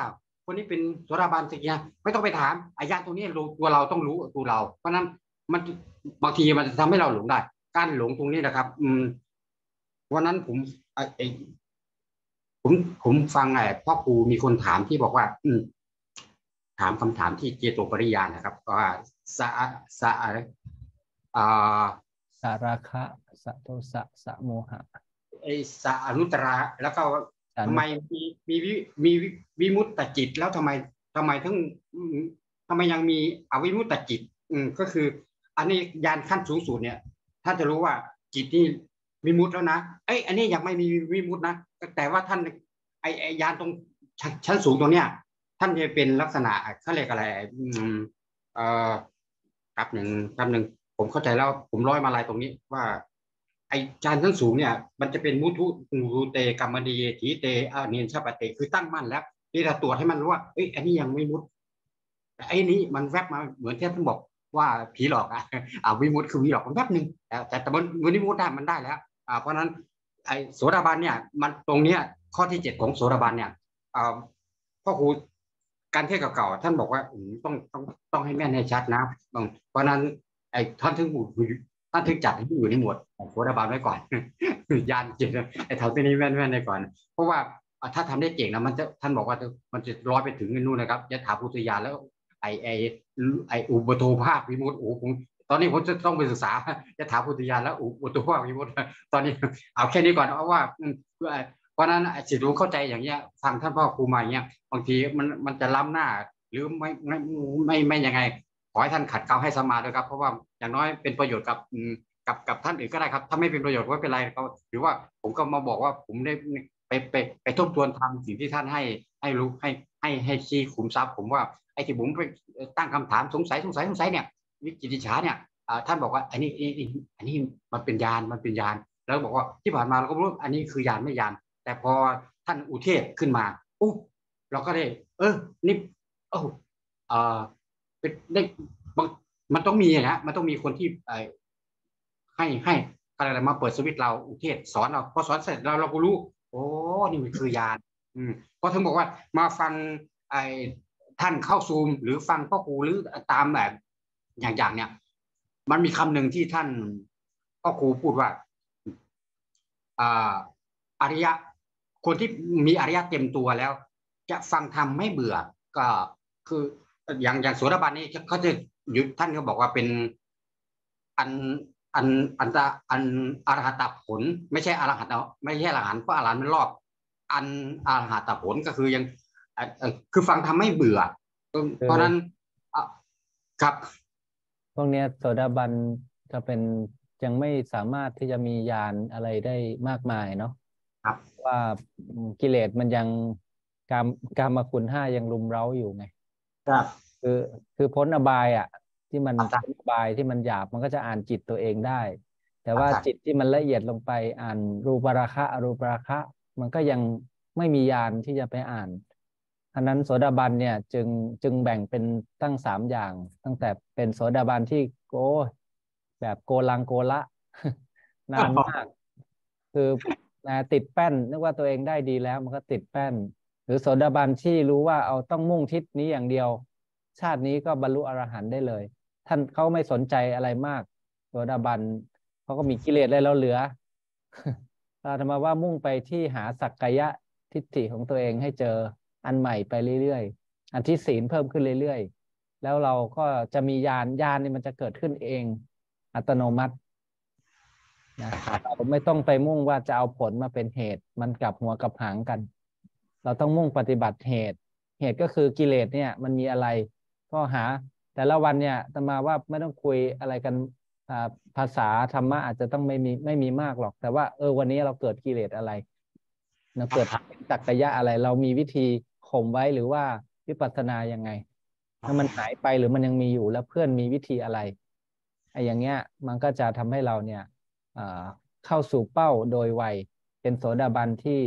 คนนี้เป็นโสดาบันสกิทาไม่ต้องไปถามอายะตรงนี้รู้ตัวเราต้องรู้ตัวเราเพราะนั้นมันบางทีมันจะทำให้เราหลงได้การหลงตรงนี้นะครับ อืมวันนั้นผมไอผมผมฟังไอ้พ่อครูมีคนถามที่บอกว่า อืมถามคำถามที่เจโตปริยานนะครับว่าสะสะอ่าสาราคะสะโทสะสะโมหะไอ้สะอนุตตระแล้วก็สานุทำไมมีมีวิมีวิวิมุตตจิตแล้วทำไมทำไมทั้งอืมทำไมยังมีอวิมุตตจิต อืมก็คือ อันนี้ยานขั้นสูงสุดเนี่ยท่านจะรู้ว่าจิตนี่วิมุตต์แล้วนะเอ้ยอันนี้ยังไม่มีวิมุตต์นะแต่ว่าท่านไอ้ไอ้ยานตรงชั้นชั้นสูงตรงเนี้ยท่านจะเป็นลักษณะเขาเรียกอะไรอืมเอ่อแป๊บหนึ่งแป๊บหนึ่งผมเข้าใจแล้วผมร้อยมาลายตรงนี้ว่า ไอ้จานชั้นสูงเนี่ยมันจะเป็นมุทุมูเตกัมมณีถีเตอาเนียนชาปเตคือตั้งมั่นแล้วนี่เราตรวจให้มันรู้ว่าเอ้ยอันนี้ยังไม่มุดไอ้นี้มันแวบมาเหมือนที่ท่านบอกว่าผีหลอกอ่ะอ่าวิมุตคือวิหลอกมันแวบหนึ่งแต่แต่แต่มันวิมุตได้มันได้แล้วอ่าเพราะฉะนั้นไอ้โสดาบันเนี่ยมันตรงเนี้ยข้อที่เจ็ดของโสดาบันเนี่ยอ่าพ่อครูการเทศเก่าๆท่านบอกว่าต้องต้องต้องให้แม่นให้ชัดนะเพราะนั้นไอ้ท่านถึงท่านถึงจัดให้อยู่ในหมวดของโสดาบันไว้ก่อนยานจิตไอ้ทำที่นี้แม่นแม่นได้ก่อนเพราะว่าถ้าทำได้เก่งนะมันจะท่านบอกว่ามันจะร้อยไปถึงนู่นนะครับยถาภูตญาณแล้วไอ้ไอ้ไอ้อุปโตภาควิมุตติโอ้ผมตอนนี้ผมจะต้องไปศึกษายถาภูตญาณแล้วอุปโตภาควิมุตติตอนนี้เอาแค่นี้ก่อนเพราะว่าเพราะนั้นสิรู้เข้าใจอย่างเงี้ยฟังท่านพ่อครูมาอย่างเงี้ยบางทีมันมันจะล้ำหน้าหรือไม่ไม่ไม่ไม่ยังไงขอให้ท่านขัดเกลาให้สมาด้วยครับเพราะว่าอย่างน้อยเป็นประโยชน์กับกับกับท่านอื่นก็ได้ครับถ้าไม่เป็นประโยชน์ก็ไม่เป็นไรก็หรือว่าผมก็มาบอกว่าผมได้ไปไปไปทบทวนทำสิ่งที่ท่านให้ให้รู้ให้ให้ให้ชี้ขุมทรัพย์ผมว่าไอ้ที่ผมไปตั้งคำถามสงสัยสงสัยสงสัยเนี่ยวิจิตรฉาเนี่ยท่านบอกว่าอันนี้อันนี้มันเป็นญาณมันเป็นญาณแล้วบอกว่าที่ผ่านมาเราก็รู้อันนี้คือญาณไม่ญาณแต่พอท่านอุเทศขึ้นมาอู้เราก็ได้เออนี่โอ้เออเป็นได้มันต้องมีนะมันต้องมีคนที่ให้ให้อะไรมาเปิดสวิตช์เราอุเทศสอนเราพอสอนเสร็จเราเราก็รู้โอ้นี่มันคือญาณอืมก็ถึงบอกว่ามาฟังไอ้ท่านเข้าซูมหรือฟังพ่อครูหรือตามแบบอย่างอย่างเนี่ยมันมีคำหนึ่งที่ท่านพ่อครูพูดว่าอ่าอริยะคนที่มีอริยะเต็มตัวแล้วจะฟังธรรมไม่เบื่อก็คืออย่างอย่างโสดาบันนี่เขาจะยุดท่านก็บอกว่าเป็นอันอันอันอันอรหัตผลไม่ใช่อรหัตไม่ใช่อรหันต์เพราะอรหันต์มันรอบอันอรหัตผลก็คือยังคือฟังทำไม่เบื่อเพราะนั้นครับพวกนี้โสดาบันจะเป็นยังไม่สามารถที่จะมีญาณอะไรได้มากมายเนาะครับว่ากิเลสมันยังกามกามคุณห้ายังรุมเร้าอยู่ไงครับคือคือพ้นอบายอ่ะที่มันพ้นอบายที่มันหยาบมันก็จะอ่านจิตตัวเองได้แต่ว่าจิตที่มันละเอียดลงไปอ่านรูปราคะอรูปราคะมันก็ยังไม่มีญาณที่จะไปอ่านอันนั้นโสดาบันเนี่ยจึงจึงแบ่งเป็นตั้งสามอย่างตั้งแต่เป็นโสดาบันที่โกแบบโกลังโกละนานมากคือติดแป้นนึกว่าตัวเองได้ดีแล้วมันก็ติดแป้นหรือโสดาบันที่รู้ว่าเอาต้องมุ่งทิศนี้อย่างเดียวชาตินี้ก็บรรลุอรหันต์ได้เลยท่านเขาไม่สนใจอะไรมากโสดาบันเขาก็มีกิเลสอะไรแล้วเหลือเราทำมาว่ามุ่งไปที่หาสักกายะทิฏฐิของตัวเองให้เจออันใหม่ไปเรื่อยๆอันที่ศีลเพิ่มขึ้นเรื่อยๆแล้วเราก็จะมีญาณญาณนี่มันจะเกิดขึ้นเองอัตโนมัตินะเราไม่ต้องไปมุ่งว่าจะเอาผลมาเป็นเหตุมันกลับหัวกับหางกันเราต้องมุ่งปฏิบัติเหตุเหตุก็คือกิเลสเนี่ยมันมีอะไรก็หาแต่ละวันเนี่ยอาตมาว่าไม่ต้องคุยอะไรกันภาษาธรรมะอาจจะต้องไม่มีไม่มีมากหรอกแต่ว่าเออวันนี้เราเกิดกิเลสอะไรเราเกิดสักกายะอะไรเรามีวิธีข่มไว้หรือว่าวิปัสสนายังไงถ้ามันหายไปหรือมันยังมีอยู่แล้วเพื่อนมีวิธีอะไรไอ้อย่างเงี้ยมันก็จะทำให้เราเนี่ยเข้าสู่เป้าโดยไวเป็นโสดาบันที่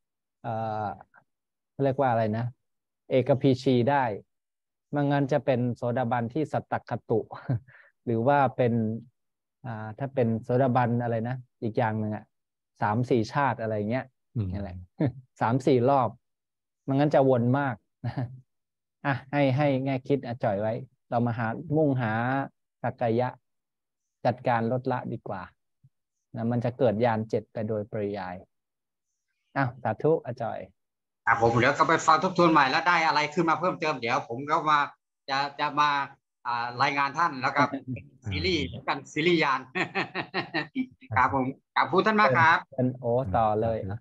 เรียกว่าอะไรนะเอกพีชีได้ไม่งั้นจะเป็นโสดาบันที่สัตตคตุหรือว่าเป็นอ่าถ้าเป็นโสดาบันอะไรนะอีกอย่างหนึ่งอ่ะสามสี่ชาติอะไรเงี้ยอะไรสามสี่รอบไม่งั้นจะวนมากอ่ะให้ให้แง่คิดอ่ะจ่อยไว้ เรามาหามุ่งหาสักกายะ จัดการลดละดีกว่านะมันจะเกิดญาณเจ็ดไปโดยปริยายอ้าวสาธุอาจอยอ่ะผมเดี๋ยวก็ไปฟังทบทวนใหม่แล้วได้อะไรขึ้นมาเพิ่มเติมเดี๋ยวผมก็มาจะจะมาอ่ารายงานท่านแล้วก็ซีรีส์กันซีรีส์ยาน ครับผมขอบคุณท่านมากครับเป็นโอต่อเลยนะ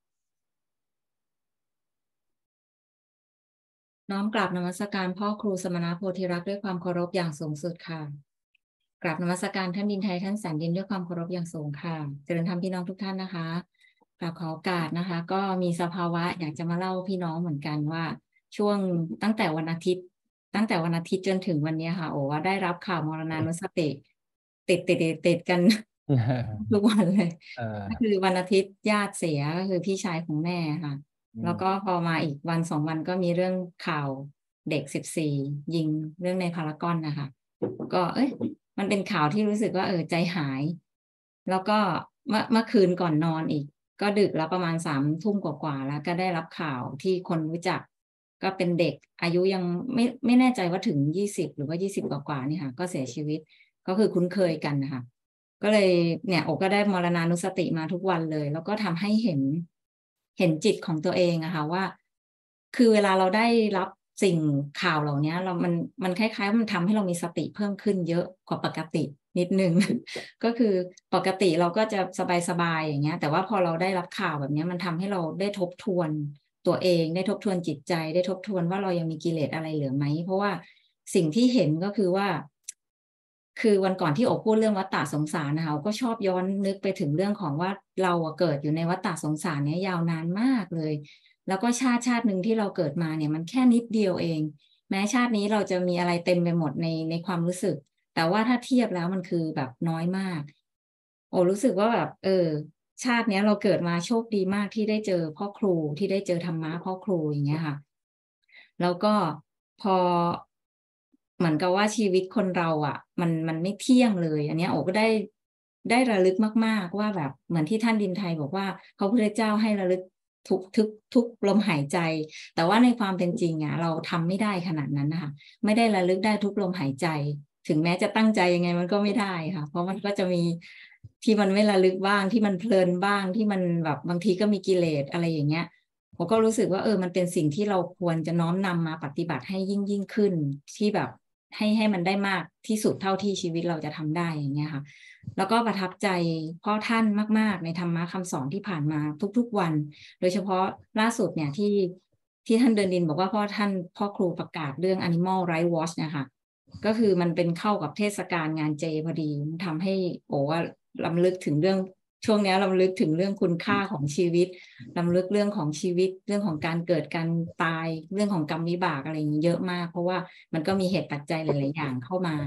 น้อมกราบนมัสการพ่อครูสมณโพธิรักษ์ด้วยความเคารพอย่างสูงสุดค่ะกราบนมัสการท่านดินไทยท่านแสนดินด้วยความเคารพอย่างสูงค่ะเจริญธรรมพี่น้องทุกท่านนะคะกราบขอโอกาสนะคะ ก็มีสภาวะอยากจะมาเล่าพี่น้องเหมือนกันว่า ช่วงตั้งแต่วันอาทิตย์ ตั้งแต่วันอาทิตย์จนถึงวันนี้ค่ะโอ้ว่าได้รับข่าวมรณานุสติติดติดติดติดกัน ทุกวันเลยก็คือวันอาทิตย์ญาติเสียก็คือพี่ชายของแม่ค่ะแล้วก็พอมาอีกวันสองวันก็มีเรื่องข่าวเด็กสิบสี่ยิงเรื่องในพารากอนนะคะก็เอ้ยมันเป็นข่าวที่รู้สึกว่าเออใจหายแล้วก็เมื่อเมื่อคืนก่อนนอนอีกก็ดึกแล้วประมาณสามทุ่มกว่าๆแล้วก็ได้รับข่าวที่คนรู้จักก็เป็นเด็กอายุยังไม่ไม่แน่ใจว่าถึงยี่สิบหรือว่ายี่สิบกว่าๆนี่ค่ะก็เสียชีวิตก็คือคุ้นเคยกันนะคะก็เลยเนี่ยโอก็ได้มรณานุสติมาทุกวันเลยแล้วก็ทำให้เห็นเห็นจิตของตัวเองอะค่ะว่าคือเวลาเราได้รับสิ่งข่าวเหล่านี้เรามันมันคล้ายๆมันทำให้เรามีสติเพิ่มขึ้นเยอะกว่าปกตินิดนึง ก็คือปกติเราก็จะสบายๆอย่างเงี้ยแต่ว่าพอเราได้รับข่าวแบบนี้มันทำให้เราได้ทบทวนตัวเองได้ทบทวนจิตใจได้ทบทวนว่าเรายังมีกิเลสอะไรเหลือไหมเพราะว่าสิ่งที่เห็นก็คือว่าคือวันก่อนที่โอพูดเรื่องวัฏฏะสงสารนะคะก็ชอบย้อนนึกไปถึงเรื่องของว่าเราเกิดอยู่ในวัฏฏะสงสารเนี้ยยาวนานมากเลยแล้วก็ชาติชาติหนึ่งที่เราเกิดมาเนี่ยมันแค่นิดเดียวเองแม้ชาตินี้เราจะมีอะไรเต็มไปหมดในในความรู้สึกแต่ว่าถ้าเทียบแล้วมันคือแบบน้อยมากโอ้รู้สึกว่าแบบเออชาตินี้เราเกิดมาโชคดีมากที่ได้เจอพ่อครูที่ได้เจอธรรมะพ่อครูอย่างเงี้ยค่ะแล้วก็พอเหมือนกับว่าชีวิตคนเราอ่ะมันมันไม่เที่ยงเลยอันนี้โอ้ก็ได้ได้ระลึกมากๆว่าแบบเหมือนที่ท่านดินไทยบอกว่าพระพุทธเจ้าให้ระลึกทุกทุกทุกลมหายใจแต่ว่าในความเป็นจริงอ่ะเราทำไม่ได้ขนาดนั้นนะคะไม่ได้ระลึกได้ทุกลมหายใจถึงแม้จะตั้งใจยังไงมันก็ไม่ได้ค่ะเพราะมันก็จะมีที่มันไม่ระลึกบ้างที่มันเพลินบ้างที่มันแบบบางทีก็มีกิเลสอะไรอย่างเงี้ยผมก็รู้สึกว่าเออมันเป็นสิ่งที่เราควรจะน้อมนำมาปฏิบัติให้ยิ่งยิ่งขึ้นที่แบบให้ให้มันได้มากที่สุดเท่าที่ชีวิตเราจะทำได้อย่างเงี้ยค่ะแล้วก็ประทับใจพ่อท่านมากๆในธรรมะคำสอนที่ผ่านมาทุกๆวันโดยเฉพาะล่าสุดเนี่ยที่ที่ท่านเดินดินบอกว่าพ่อท่านพ่อครูประกาศเรื่อง Animal Rights Watch นะคะก็คือมันเป็นเข้ากับเทศกาลงานเจพอดีทำให้โอ้ว่าลำลึกถึงเรื่องช่วงนี้ลำลึกถึงเรื่องคุณค่าของชีวิตลำลึกเรื่องของชีวิตเรื่องของการเกิดการตายเรื่องของกรรมวิบากอะไรอย่างนี้เยอะมากเพราะว่ามันก็มีเหตุปัจจัยหลายๆอย่างเข้ามา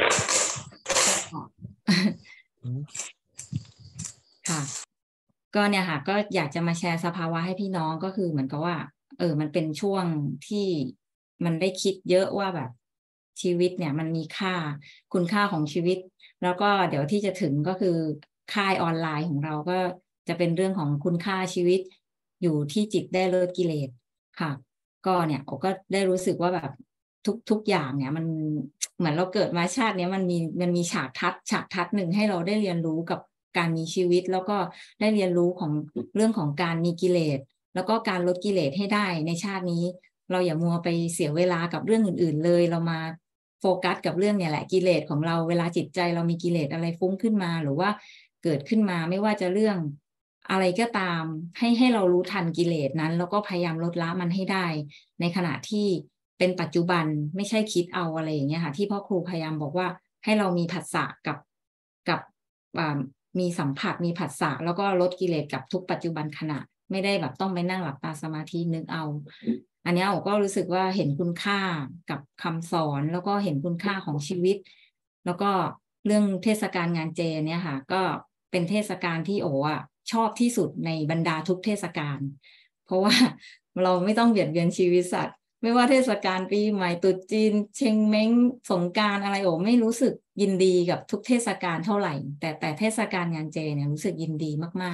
ค่ะก็เนี่ยค่ะก็อยากจะมาแชร์สภาวะให้พี่น้องก็คือเหมือนกับว่าเออมันเป็นช่วงที่มันได้คิดเยอะว่าแบบชีวิตเนี่ยมันมีค่าคุณค่าของชีวิตแล้วก็เดี๋ยวที่จะถึงก็คือค่ายออนไลน์ของเราก็จะเป็นเรื่องของคุณค่าชีวิตอยู่ที่จิตได้เลิศกิเลสค่ะก็เนี่ยโอก็ได้รู้สึกว่าแบบทุกทุกอย่างเนี่ยมันเหมือนเราเกิดมาชาตินี้มันมีมันมีฉากทัศน์ฉากทัศน์หนึ่งให้เราได้เรียนรู้กับการมีชีวิตแล้วก็ได้เรียนรู้ของเรื่องของการมีกิเลสแล้วก็การลดกิเลสให้ได้ในชาตินี้เราอย่ามัวไปเสียเวลากับเรื่องอื่นๆเลยเรามาโฟกัสกับเรื่องเนี่ยแหละกิเลสของเราเวลาจิตใจเรามีกิเลสอะไรฟุ้งขึ้นมาหรือว่าเกิดขึ้นมาไม่ว่าจะเรื่องอะไรก็ตามให้ให้เรารู้ทันกิเลสนั้นแล้วก็พยายามลดละมันให้ได้ในขณะที่เป็นปัจจุบันไม่ใช่คิดเอาอะไรอย่างเงี้ยค่ะที่พ่อครูพยายามบอกว่าให้เรามีผัสสะกับกับมีสัมผัสมีผัสสะแล้วก็ลดกิเลสกับทุกปัจจุบันขณะไม่ได้แบบต้องไปนั่งหลับตาสมาธินึกเอาอันนี้ผมก็รู้สึกว่าเห็นคุณค่ากับคำสอนแล้วก็เห็นคุณค่าของชีวิตแล้วก็เรื่องเทศกาลงานเจเนี่ยค่ะก็เป็นเทศกาลที่โอ้อะชอบที่สุดในบรรดาทุกเทศกาลเพราะว่าเราไม่ต้องเบียดเบียนชีวิตสัตว์ไม่ว่าเทศกาลปีใหม่ตรุษจีนเชงเม้งสงกรานต์อะไรโอ้ไม่รู้สึกยินดีกับทุกเทศกาลเท่าไหร่แต่แต่เทศกาลงานเจเนี่ยรู้สึกยินดีมาก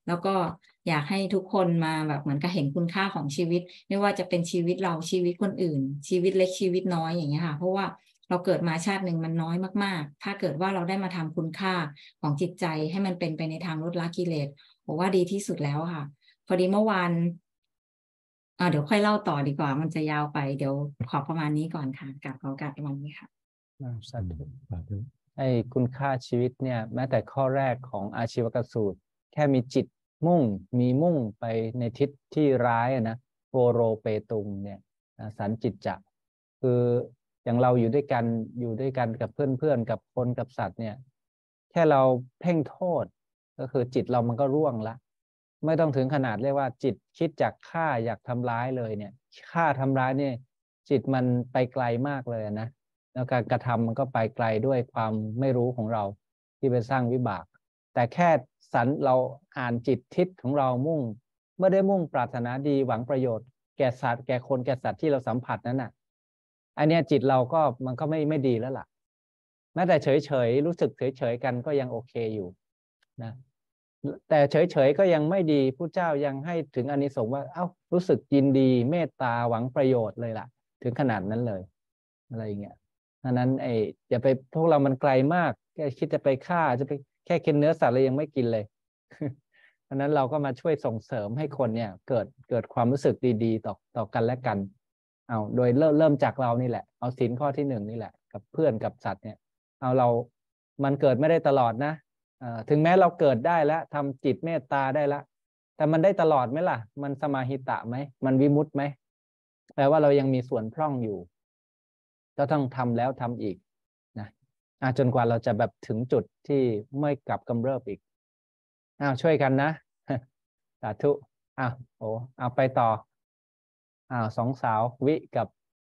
แล้วก็อยากให้ทุกคนมาแบบเหมือนกับเห็นคุณค่าของชีวิตไม่ว่าจะเป็นชีวิตเราชีวิตคนอื่นชีวิตเล็กชีวิตน้อยอย่างเงี้ยค่ะเพราะว่าเราเกิดมาชาติหนึ่งมันน้อยมากๆถ้าเกิดว่าเราได้มาทำคุณค่าของจิตใจให้มันเป็นไปในทางลดละกิเลสผมว่าดีที่สุดแล้วค่ะพอดีเมื่อวานอ่าเดี๋ยวค่อยเล่าต่อดีกว่ามันจะยาวไปเดี๋ยวขอประมาณนี้ก่อนค่ะกลับขอโอกาสประมาณนี้ค่ะสาธุไอ้คุณค่าชีวิตเนี่ยแม้แต่ข้อแรกของอาชีวกสูตรแค่มีจิตมุ่งมีมุ่งไปในทิศที่ร้ายนะโปโรเปตุงเนี่ยสันจิตจะคืออย่างเราอยู่ด้วยกันอยู่ด้วยกันกับเพื่อนๆกับคนกับสัตว์เนี่ยแค่เราเพ่งโทษก็คือจิตเรามันก็ร่วงละไม่ต้องถึงขนาดเรียกว่าจิตคิดจากฆ่าอยากทำร้ายเลยเนี่ยฆ่าทำร้ายเนี่ยจิตมันไปไกลมากเลยนะแล้วการกระทำมันก็ไปไกลด้วยความไม่รู้ของเราที่ไปสร้างวิบากแต่แค่สันเราอ่านจิตทิศของเรามุ่งไม่ได้มุ่งปรารถนาดีหวังประโยชน์แก่สัตว์แก่คนแก่สัตว์ที่เราสัมผัสนั้นน่ะอันนี้จิตเราก็มันก็ไม่ไม่ดีแล้วล่ะแม้แต่เฉยเฉยรู้สึกเฉยเฉยกันก็ยังโอเคอยู่นะแต่เฉยเฉยก็ยังไม่ดีพุทธเจ้ายังให้ถึงอานิสงส์ว่าเอ้ารู้สึกยินดีเมตตาหวังประโยชน์เลยล่ะถึงขนาดนั้นเลยอะไรอย่างเงี้ยดังนั้นไอ้อย่าไปพวกเรามันไกลมากแค่คิดจะไปฆ่าจะไปแค่กินเนื้อสัตว์เรายังไม่กินเลยดังนั้นเราก็มาช่วยส่งเสริมให้คนเนี่ยเกิดเกิดความรู้สึกดีๆต่อต่อกันและกันเอาโดยเริ่มเริ่มจากเรานี่แหละเอาศีลข้อที่หนึ่งนี่แหละกับเพื่อนกับสัตว์เนี่ยเอาเรามันเกิดไม่ได้ตลอดนะถึงแม้เราเกิดได้แล้วทำจิตเมตตาได้แล้วแต่มันได้ตลอดไหมล่ะมันสมาหิตะไหมมันวิมุตติไหมแปลว่าเรายังมีส่วนพร่องอยู่ก็ต้องทำแล้วทำอีกนะจนกว่าเราจะแบบถึงจุดที่ไม่กลับกำเริบอีกอ้าวช่วยกันนะสาธุอ้าวโอ้เอาไปต่ออ้าวสองสาววิกับ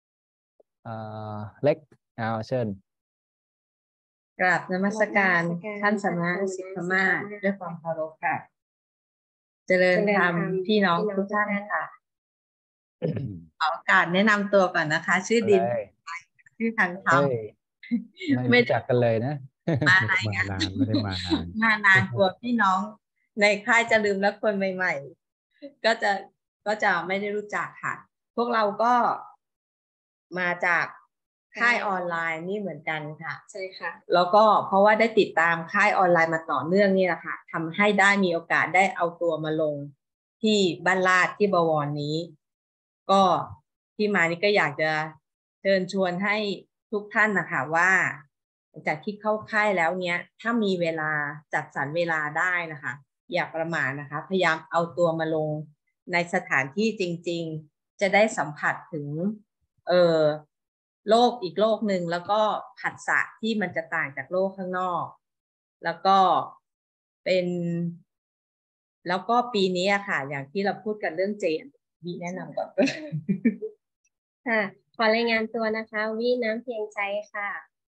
เล็กอ้าวเชิญกราบนมัสการท่านสมณะสิกขมาศด้วยความเคารพค่ะเจริญธรรมพี่น้องทุกท่านค่ะขอโอกาสแนะนำตัวก่อนนะคะชื่อดินชื่อทางธรรมไม่รู้จักกันเลยนะมานานไม่ได้มานานมานานกลัวพี่น้องในค่ายจะลืมแล้วคนใหม่ๆก็จะก็จะไม่ได้รู้จักค่ะพวกเราก็มาจากค่ายออนไลน์นี่เหมือนกันค่ะใช่ค่ะแล้วก็เพราะว่าได้ติดตามค่ายออนไลน์มาต่อเนื่องนี่แหละค่ะทำให้ได้มีโอกาสได้เอาตัวมาลงที่บ้านลาดที่บวรนี้ก็ที่มานี่ก็อยากจะเชิญชวนให้ทุกท่านนะคะว่าจากที่เข้าค่ายแล้วเนี้ยถ้ามีเวลาจัดสรรเวลาได้นะคะอย่าประมาทนะคะพยายามเอาตัวมาลงในสถานที่จริงๆจะได้สัมผัสถึงเออโลกอีกโลกหนึ่งแล้วก็ผัสสะที่มันจะต่างจากโลกข้างนอกแล้วก็เป็นแล้วก็ปีนี้อะค่ะอย่างที่เราพูดกันเรื่องเจนวิแนะนำก่อนค่ะขอรายงานตัวนะคะวิน้ำเพียงใจค่ะ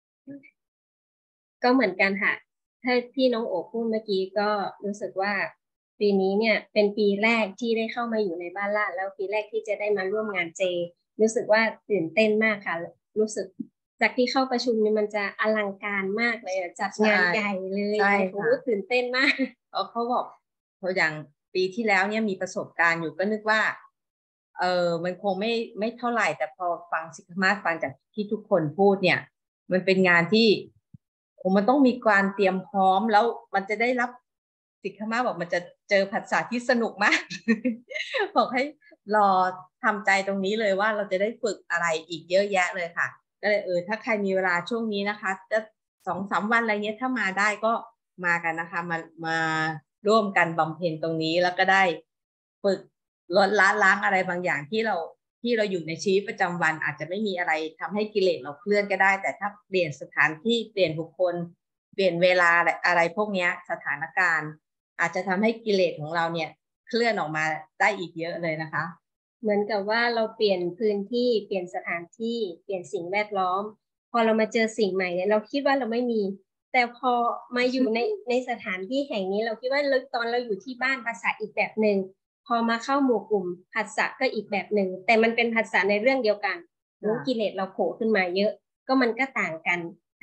ก็เหมือนกันค่ะถ้าที่น้องโอพูดเมื่อกี้ก็รู้สึกว่าปีนี้เนี่ยเป็นปีแรกที่ได้เข้ามาอยู่ในบ้านลาดแล้วปีแรกที่จะได้มาร่วมงานเจรู้สึกว่าตื่นเต้นมากค่ะรู้สึกจากที่เข้าประชุมนี่มันจะอลังการมากเลยจัดงานใหญ่เลยใช่ค่ะตื่นเต้นมากเขาบอกเขาอย่างปีที่แล้วเนี่ยมีประสบการณ์อยู่ก็นึกว่าเออมันคงไม่ไม่เท่าไหร่แต่พอฟังสิกขมาศฟังจากที่ทุกคนพูดเนี่ยมันเป็นงานที่มันต้องมีการเตรียมพร้อมแล้วมันจะได้รับสิกขมาศบอกมันจะเจอภาษาที่สนุกมาก บอกให้รอทำใจตรงนี้เลยว่าเราจะได้ฝึกอะไรอีกเยอะแยะเลยค่ะก็เลยเออถ้าใครมีเวลาช่วงนี้นะคะจะสองสามวันอะไรเงี้ยถ้ามาได้ก็มากันนะคะมามาร่วมกันบำเพ็ญตรงนี้แล้วก็ได้ฝึกลดละล้างอะไรบางอย่างที่เราที่เราอยู่ในชีวิตประจำวันอาจจะไม่มีอะไรทำให้กิเลสเราเคลื่อนก็ได้แต่ถ้าเปลี่ยนสถานที่เปลี่ยนบุคคลเปลี่ยนเวลาอะไรพวกนี้สถานการณ์อาจจะทำให้กิเลสของเราเนี่ยเคลื่อนออกมาได้อีกเยอะเลยนะคะเหมือนกับว่าเราเปลี่ยนพื้นที่เปลี่ยนสถานที่เปลี่ยนสิ่งแวดล้อมพอเรามาเจอสิ่งใหม่เนี่ยเราคิดว่าเราไม่มีแต่พอมาอยู่ในในสถานที่แห่งนี้เราคิดว่าตอนเราอยู่ที่บ้านภาษาอีกแบบหนึ่งพอมาเข้าหมู่กลุ่มภาษาก็อีกแบบหนึ่งแต่มันเป็นภาษาในเรื่องเดียวกันรู้กิเลสเราโผล่ขึ้นมาเยอะก็มันก็ต่างกันท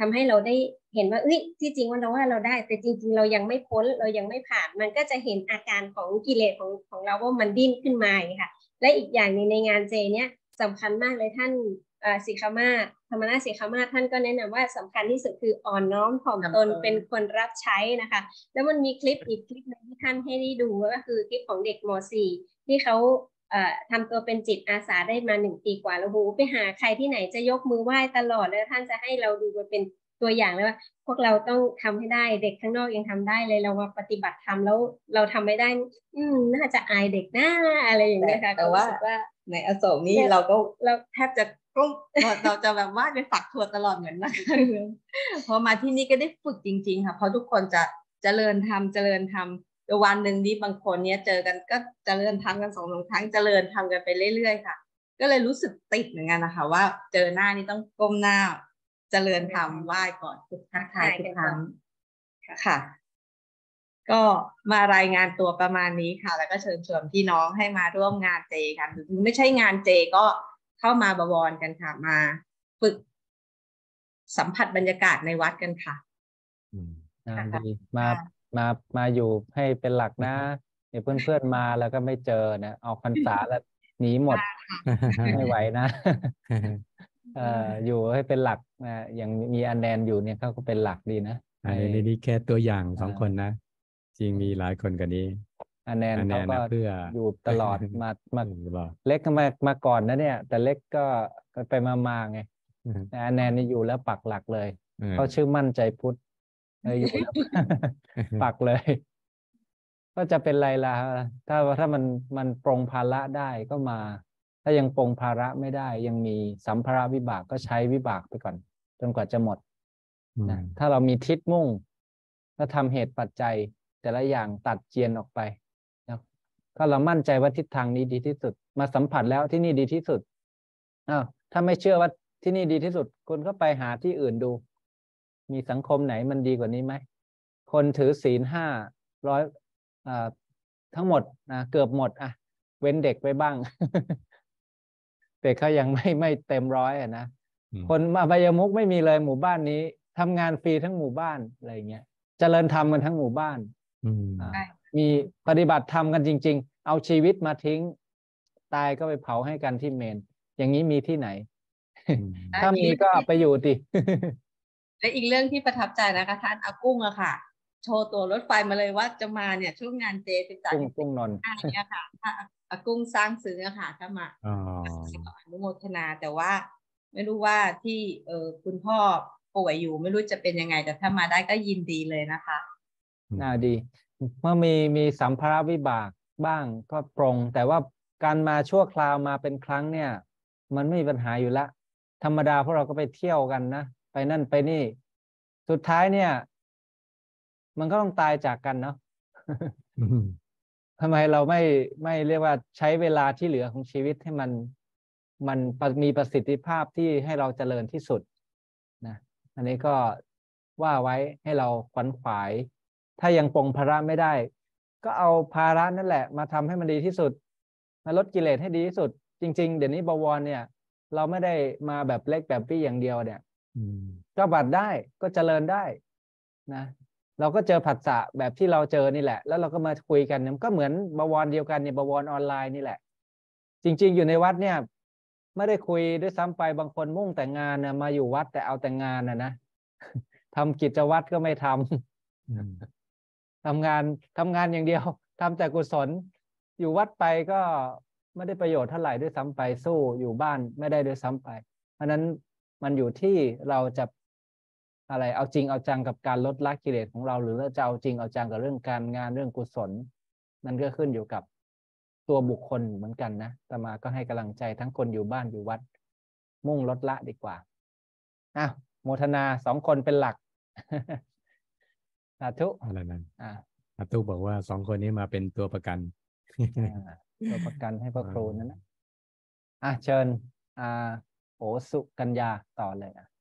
ำให้เราได้เห็นว่าเอ้ยที่จริงว่าเราว่าเราได้แต่จริงๆเรายังไม่พ้นเรายังไม่ผ่านมันก็จะเห็นอาการของกิเลสของของเราว่ามันดิ้นขึ้นมาอย่างค่ะและอีกอย่างนึงในงานเจเนี้ยสำคัญมากเลยท่านสิกขามาศธรรมนาสิกขามาศท่านก็แนะนำว่าสำคัญที่สุดคืออ่อนน้อมถ่อมตนเป็นคนรับใช้นะคะแล้วมันมีคลิปอีกคลิปนึงที่ท่านให้ได้ดูก็คือคลิปของเด็กม.สี่ ที่เขาเอ่อทำตัวเป็นจิตอาสาได้มาหนึ่งปีกว่าแล้วโหไปหาใครที่ไหนจะยกมือไหว้ตลอดแล้วท่านจะให้เราดูมาเป็นตัวอย่างเลยว่าพวกเราต้องทำให้ได้เด็กข้างนอกยังทำได้เลยเรามาปฏิบัติธรรมแล้วเราทำไม่ได้อืมน่าจะอายเด็กหน้าอะไรอย่างเงี้ยค่ะแต่ว่าในอโศกนี้เราก็เราแทบจะก็เราจะแบบว่าเป็นฝักถั่วตลอดเหมือนนักการเมืองพอมาที่นี่ก็ได้ฝึกจริงๆค่ะเพราะทุกคนจะเจริญธรรมเจริญธรรมวันหนึ่งนี้บางคนเนี้ยเจอกันก็เจริญธรรมกันสองสามครั้งเจริญธรรมกันไปเรื่อยๆค่ะก็เลยรู้สึกติดเหมือนกันนะคะว่าเจอหน้านี่ต้องก้มหน้าเจริญธรรมไหว้ก่อนทุกทักทายทุกครั้งค่ะก็มารายงานตัวประมาณนี้ค่ะแล้วก็เชิญชวนพี่น้องให้มาร่วมงานเจกันหรือไม่ใช่งานเจก็เข้ามาบวรกันค่ะมาฝึกสัมผัสบรรยากาศในวัดกันค่ะดีมามามาอยู่ให้เป็นหลักนะเดี๋ยวเพื่อนๆมาแล้วก็ไม่เจอนะออกพรรษาแล้วหนีหมดไม่ไหวนะเอ่ออยู่ให้เป็นหลักนะอย่างมีอันแนนอยู่เนี่ยเขาก็เป็นหลักดีนะอันนี้นี่แค่ตัวอย่างสองคนนะจริงมีหลายคนกว่านี้อันแนนเขาก็เพื่ออยู่ตลอดมามาเล็กก็มามาก่อนนะเนี่ยแต่เล็กก็ไปมามาไงแต่อันแนนนี่อยู่แล้วปักหลักเลยเขาชื่อมั่นใจพุทธเลยอยู่แล้วปักเลยก็จะเป็นไรล่ะถ้าถ้ามันมันปรงภาระได้ก็มาถ้ายังปรงภาระไม่ได้ยังมีสัมภาระวิบากก็ใช้วิบากไปก่อนจนกว่าจะหมดนะถ้าเรามีทิศมุ่งก็ทำเหตุปัจจัยแต่ละอย่างตัดเจียนออกไปนะก็เรามั่นใจว่าทิศทางนี้ดีที่สุดมาสัมผัสแล้วที่นี่ดีที่สุดอ้าวถ้าไม่เชื่อว่าที่นี่ดีที่สุดคุณก็ไปหาที่อื่นดูมีสังคมไหนมันดีกว่านี้ไหมคนถือศีลห้าร้อยอ่าทั้งหมดนะเกือบหมดอ่ะเว้นเด็กไปบ้าง แต่เขายังไม่ไม่เต็มร้อยอ่ะนะคนมาบายมุกไม่มีเลยหมู่บ้านนี้ทำงานฟรีทั้งหมู่บ้านอะไรเงี้ยเจริญธรรมกันทั้งหมู่บ้านมีปฏิบัติธรรมกันจริงๆเอาชีวิตมาทิ้งตายก็ไปเผาให้กันที่เมนอย่างนี้มีที่ไหน ถ้ามีก็ไปอยู่ดิและอีกเรื่องที่ประทับใจนะคะท่านอากุ้งอะค่ะโชว์ตัวรถไฟมาเลยว่าจะมาเนี่ยช่วงงานเจสิบสามกุ้งนนท์เนี่ยค่ะถ้าอากุ้งสร้างซื้ออะค่ะถ้ามาอนุโมทนาแต่ว่าไม่รู้ว่าที่เออคุณพ่อป่วยอยู่ไม่รู้จะเป็นยังไงแต่ถ้ามาได้ก็ยินดีเลยนะคะน่าดีเมื่อมีมีสัมภาระวิบากบ้างก็ปรงแต่ว่าการมาชั่วคราวมาเป็นครั้งเนี่ยมันไม่มีปัญหาอยู่แล้วธรรมดาพวกเราก็ไปเที่ยวกันนะไปนั่นไปนี่สุดท้ายเนี่ยมันก็ต้องตายจากกันเนาะ ทำไมเราไม่ไม่เรียกว่าใช้เวลาที่เหลือของชีวิตให้มันมันมีประสิทธิภาพที่ให้เราเจริญที่สุดนะอันนี้ก็ว่าไว้ให้เราขวัญขวายถ้ายังปรงภาระไม่ได้ก็เอาภาระนั่นแหละมาทำให้มันดีที่สุดมาลดกิเลสให้ดีที่สุดจริงๆเดี๋ยวนี้บวรเนี่ยเราไม่ได้มาแบบเล็กแบบพี่อย่างเดียวเนี่ยก็บัตรได้ก็เจริญได้นะเราก็เจอผัสสะแบบที่เราเจอนี่แหละแล้วเราก็มาคุยกันมันก็เหมือนบวรเดียวกันเนี่ยบวรออนไลน์นี่แหละจริงๆอยู่ในวัดเนี่ยไม่ได้คุยด้วยซ้ำไปบางคนมุ่งแต่งานนะมาอยู่วัดแต่เอาแต่งานนะนะทำกิจวัตรก็ไม่ทำทำงานทำงานอย่างเดียวทำแต่กุศลอยู่วัดไปก็ไม่ได้ประโยชน์เท่าไหร่ด้วยซ้ำไปสู้อยู่บ้านไม่ได้ด้วยซ้ำไปเพราะนั้นมันอยู่ที่เราจะอะไรเอาจริงเอาจังกับการลดละกิเลสของเราหรือเราจะเอาจริงเอาจังกับเรื่องการงานเรื่องกุศลมันก็ขึ้นอยู่กับตัวบุคคลเหมือนกันนะแต่มาก็ให้กำลังใจทั้งคนอยู่บ้านอยู่วัดมุ่งลดละดีกว่าอ้าวโมทนาสองคนเป็นหลัก สาธุอะไรนั่นอ่าสาธุบอกว่าสองคนนี้มาเป็นตัวประกันตัวประกันให้พ่อครูนั่นนะอ่ะเชิญอ่าโอสุกัญญาต่อเลยอ่ะ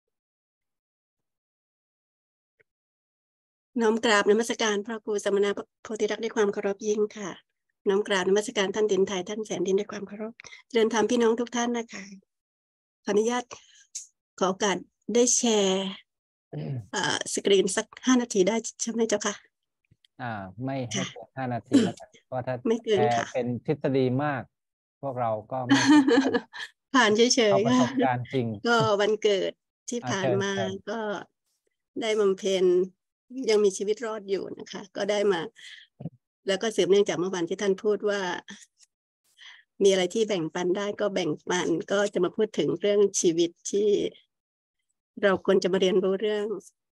น้อมกราบนมัสการพระครูสมณโพธิรักษ์ด้วยความเคารพยิ่งค่ะน้อมกราบนมัสการท่านดินไทยท่านแสนดินด้วยความเคารพเจริญธรรมพี่น้องทุกท่านนะคะขออนุญาตขอโอกาสได้แชร์เอ่อสกรีนสักห้านาทีได้ใช่ไหมเจ้าค่ะอ่าไม่ให้เกินห้านาทีแล้วกันเพราะถ้าไม่เกินแชร์ค่ะเป็นทฤษฎีมาก พวกเราก็ไม่ผ่านเฉยเอาๆประค่ะสบการณ์จริงก็วันเกิดที่อ่าผ่านเชิญมาเชิญก็ได้บำเพ็ญยังมีชีวิตรอดอยู่นะคะ ก็ได้มา แล้วก็สืบเนื่องจากเมื่อวานที่ท่านพูดว่า มีอะไรที่แบ่งปันได้ก็แบ่งปัน ก็จะมาพูดถึงเรื่องชีวิตที่เราควรจะมาเรียนรู้เรื่อง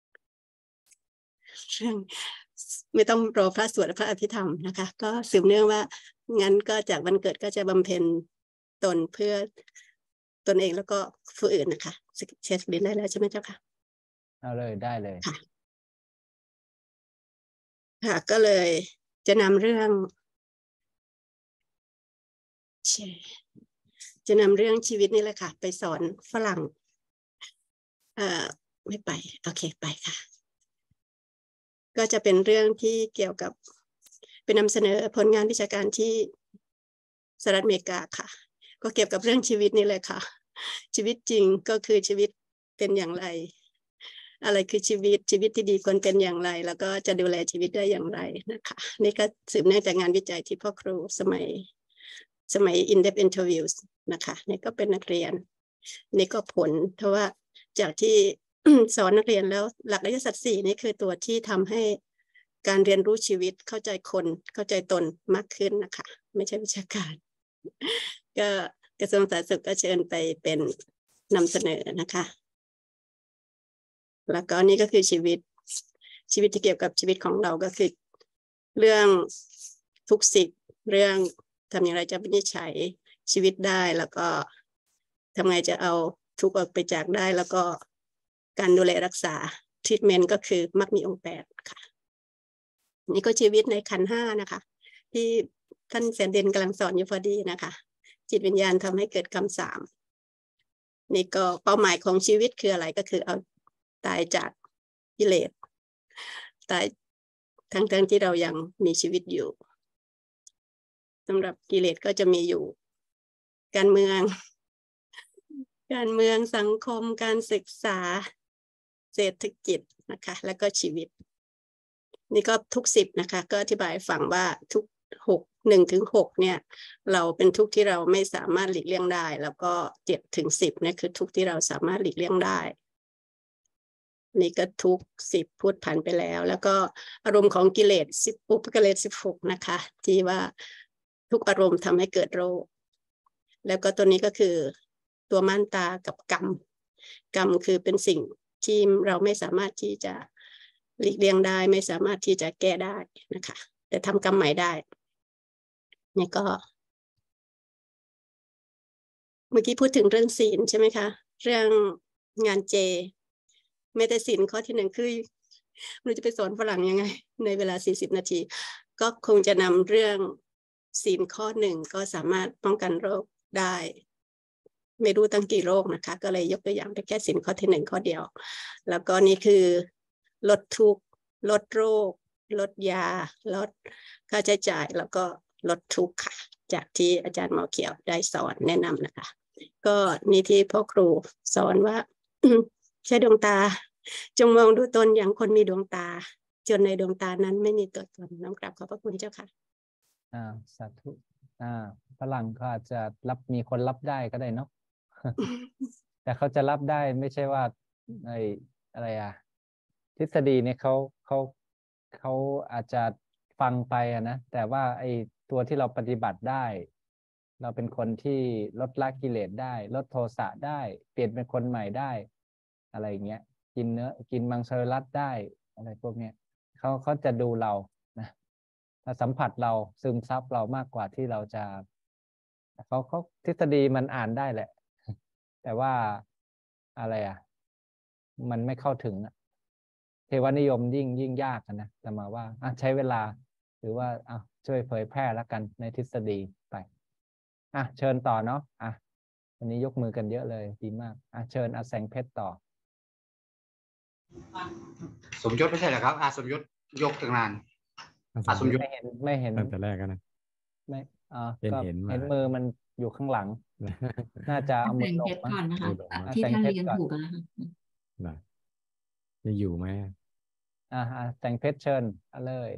เรื่อง ไม่ต้องรอพระสวดพระอภิธรรมนะคะ ก็สืบเนื่องว่างั้นก็จากวันเกิดก็จะบำเพ็ญตนเพื่อตนเองแล้วก็ผู้อื่นนะคะเชสลินได้แล้วใช่ไหมเจ้าค่ะเอาเลยได้เลยค่ะค่ะก็เลยจะนำเรื่องจะนำเรื่องชีวิตนี่แหละค่ะไปสอนฝรั่งเอ่อไม่ไปโอเคไปค่ะก็จะเป็นเรื่องที่เกี่ยวกับเป็นนำเสนอผลงานวิชาการที่สหรัฐอเมริกาค่ะก็เกี่ยวกับเรื่องชีวิตนี่เลยค่ะชีวิตจริงก็คือชีวิตเป็นอย่างไรอะไรคือชีวิตชีวิตที่ดีควรเป็นอย่างไรแล้วก็จะดูแลชีวิตได้อย่างไรนะคะนี่ก็สืบเนื่องจากงานวิจัยที่พ่อครูสมัยสมัย in-depth interviews นะคะนี่ก็เป็นนักเรียนนี่ก็ผลเพราะว่าจากที่ สอนนักเรียนแล้วหลักอริยสัจสี่นี่คือตัวที่ทำให้การเรียนรู้ชีวิตเข้าใจคนเข้าใจตนมากขึ้นนะคะไม่ใช่วิชาการก็กระทรวงสาธารณสุขก็เชิญไปเป็นนำเสนอนะคะแล้วก็นี่ก็คือชีวิตชีวิตที่เกี่ยวกับชีวิตของเราก็คือเรื่องทุกสิ่งเรื่องทำอย่างไรจะวินิจฉัยชีวิตได้แล้วก็ทำไงจะเอาทุกข์ออกไปจากได้แล้วก็การดูแลรักษาทรีทเมนต์ก็คือมักมีองค์แปดค่ะนี่ก็ชีวิตในขันธ์ห้านะคะที่ท่านแสนเด่นกำลังสอนอยู่พอดีนะคะจิตวิญญาณทำให้เกิดกรรมสามนี่ก็เป้าหมายของชีวิตคืออะไรก็คือเอาตายจากกิเลสตายทั้งทั้งที่เรายังมีชีวิตอยู่สำหรับกิเลสก็จะมีอยู่การเมืองการเมืองสังคมการศึกษาเศรษฐกิจนะคะแล้วก็ชีวิตนี่ก็ทุกสิบนะคะก็อธิบายฟังว่าทุกหกหนึ่งถึงหกเนี่ยเราเป็นทุกข์ที่เราไม่สามารถหลีกเลี่ยงได้แล้วก็เจ็ดถึงสิบเนี่ยคือทุกข์ที่เราสามารถหลีกเลี่ยงได้นี่ก็ทุกสิบพูดผ่านไปแล้วแล้วก็อารมณ์ของกิเลสสิบอุปกิเลสสิบหกนะคะที่ว่าทุกอารมณ์ทำให้เกิดโรคแล้วก็ตัวนี้ก็คือตัวม่านตากับกรรมกรรมคือเป็นสิ่งที่เราไม่สามารถที่จะหลีกเลี่ยงได้ไม่สามารถที่จะแก้ได้นะคะแต่ทำกรรมใหม่ได้นี่ก็เมื่อกี้พูดถึงเรื่องศีลใช่ไหมคะเรื่องงานเจไม่แต่ศีลข้อที่หนึ่งคือไม่รู้จะไปสอนฝรั่งยังไงในเวลาสี่สิบนาทีก็คงจะนำเรื่องศีลข้อหนึ่งก็สามารถป้องกันโรคได้ไม่รู้ตั้งกี่โรคนะคะก็เลยยกตัวอย่างไปแค่ศีลข้อที่หนึ่งข้อเดียวแล้วก็นี่คือลดทุกข์ลดโรคลดยาลดค่าใช้จ่ายแล้วก็ลดทุกข์ค่ะจากที่อาจารย์หมอเขียวได้สอนแนะนำนะคะก็นี่ที่พ่อครูสอนว่า ใช้ดวงตาจงมองดูตนอย่างคนมีดวงตาจนในดวงตานั้นไม่มีตัวตนน้อมกราบขอบพระคุณเจ้าค่ะอ่าสาธุอ่าฝรั่งเขาอาจจะรับมีคนรับได้ก็ได้เนาะ แต่เขาจะรับได้ไม่ใช่ว่าไอ้อะไรอะทฤษฎีเนี่ยเขาเขาเขาอาจจะฟังไปอะนะแต่ว่าไอ้ตัวที่เราปฏิบัติได้เราเป็นคนที่ลดละกิเลสได้ลดโทสะได้เปลี่ยนเป็นคนใหม่ได้อะไรเงี้ยกินเนื้อกินมังสวิรัติได้อะไรพวกเนี้ยเขาเขาจะดูเรานะถ้าสัมผัสเราซึมซับเรามากกว่าที่เราจะเขาเขาทฤษฎีมันอ่านได้แหละแต่ว่าอะไรอ่ะมันไม่เข้าถึงอะเทวนิยมยิ่งยิ่งยากนะแต่มาว่าอ่ะใช้เวลาหรือว่าอ่ะช่วยเผยแพร่แล้วกันในทฤษฎีไปอ่ะเชิญต่อเนาะอ่ะวันนี้ยกมือกันเยอะเลยดีมากอ่ะเชิญอาแสงเพชรต่อสมยศไม่ใช่เหรอครับอาสมยศยกตั้งนานอาสมยศไม่เห็นไม่เห็นตั้งแต่แรกกันนะไม่อ่าเห็นก็เห็นเห็นมามือมันอยู่ข้างหลัง น่าจะเอามือลงก่อนนะคะอ่ะที่แสงท่านเพชเรียรนก่อนถูกแล้วค่ะนะจจะอยู่ไหมอ่าแต่งเพชรเชิญเอาเลย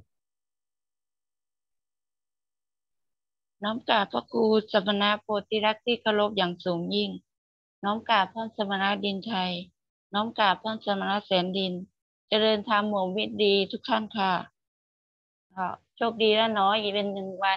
น้อมกราบพระครูสมณโพธิรักษ์ที่เคารพอย่างสูงยิ่งน้อมกราบท่านสมณดินชัยน้อมกราบท่านสมณแสนดินเจริญธรรมหมู่มิตรดีทุกท่านค่ะโชคดีแล้วน้อยอีกเป็นหนึ่งวัน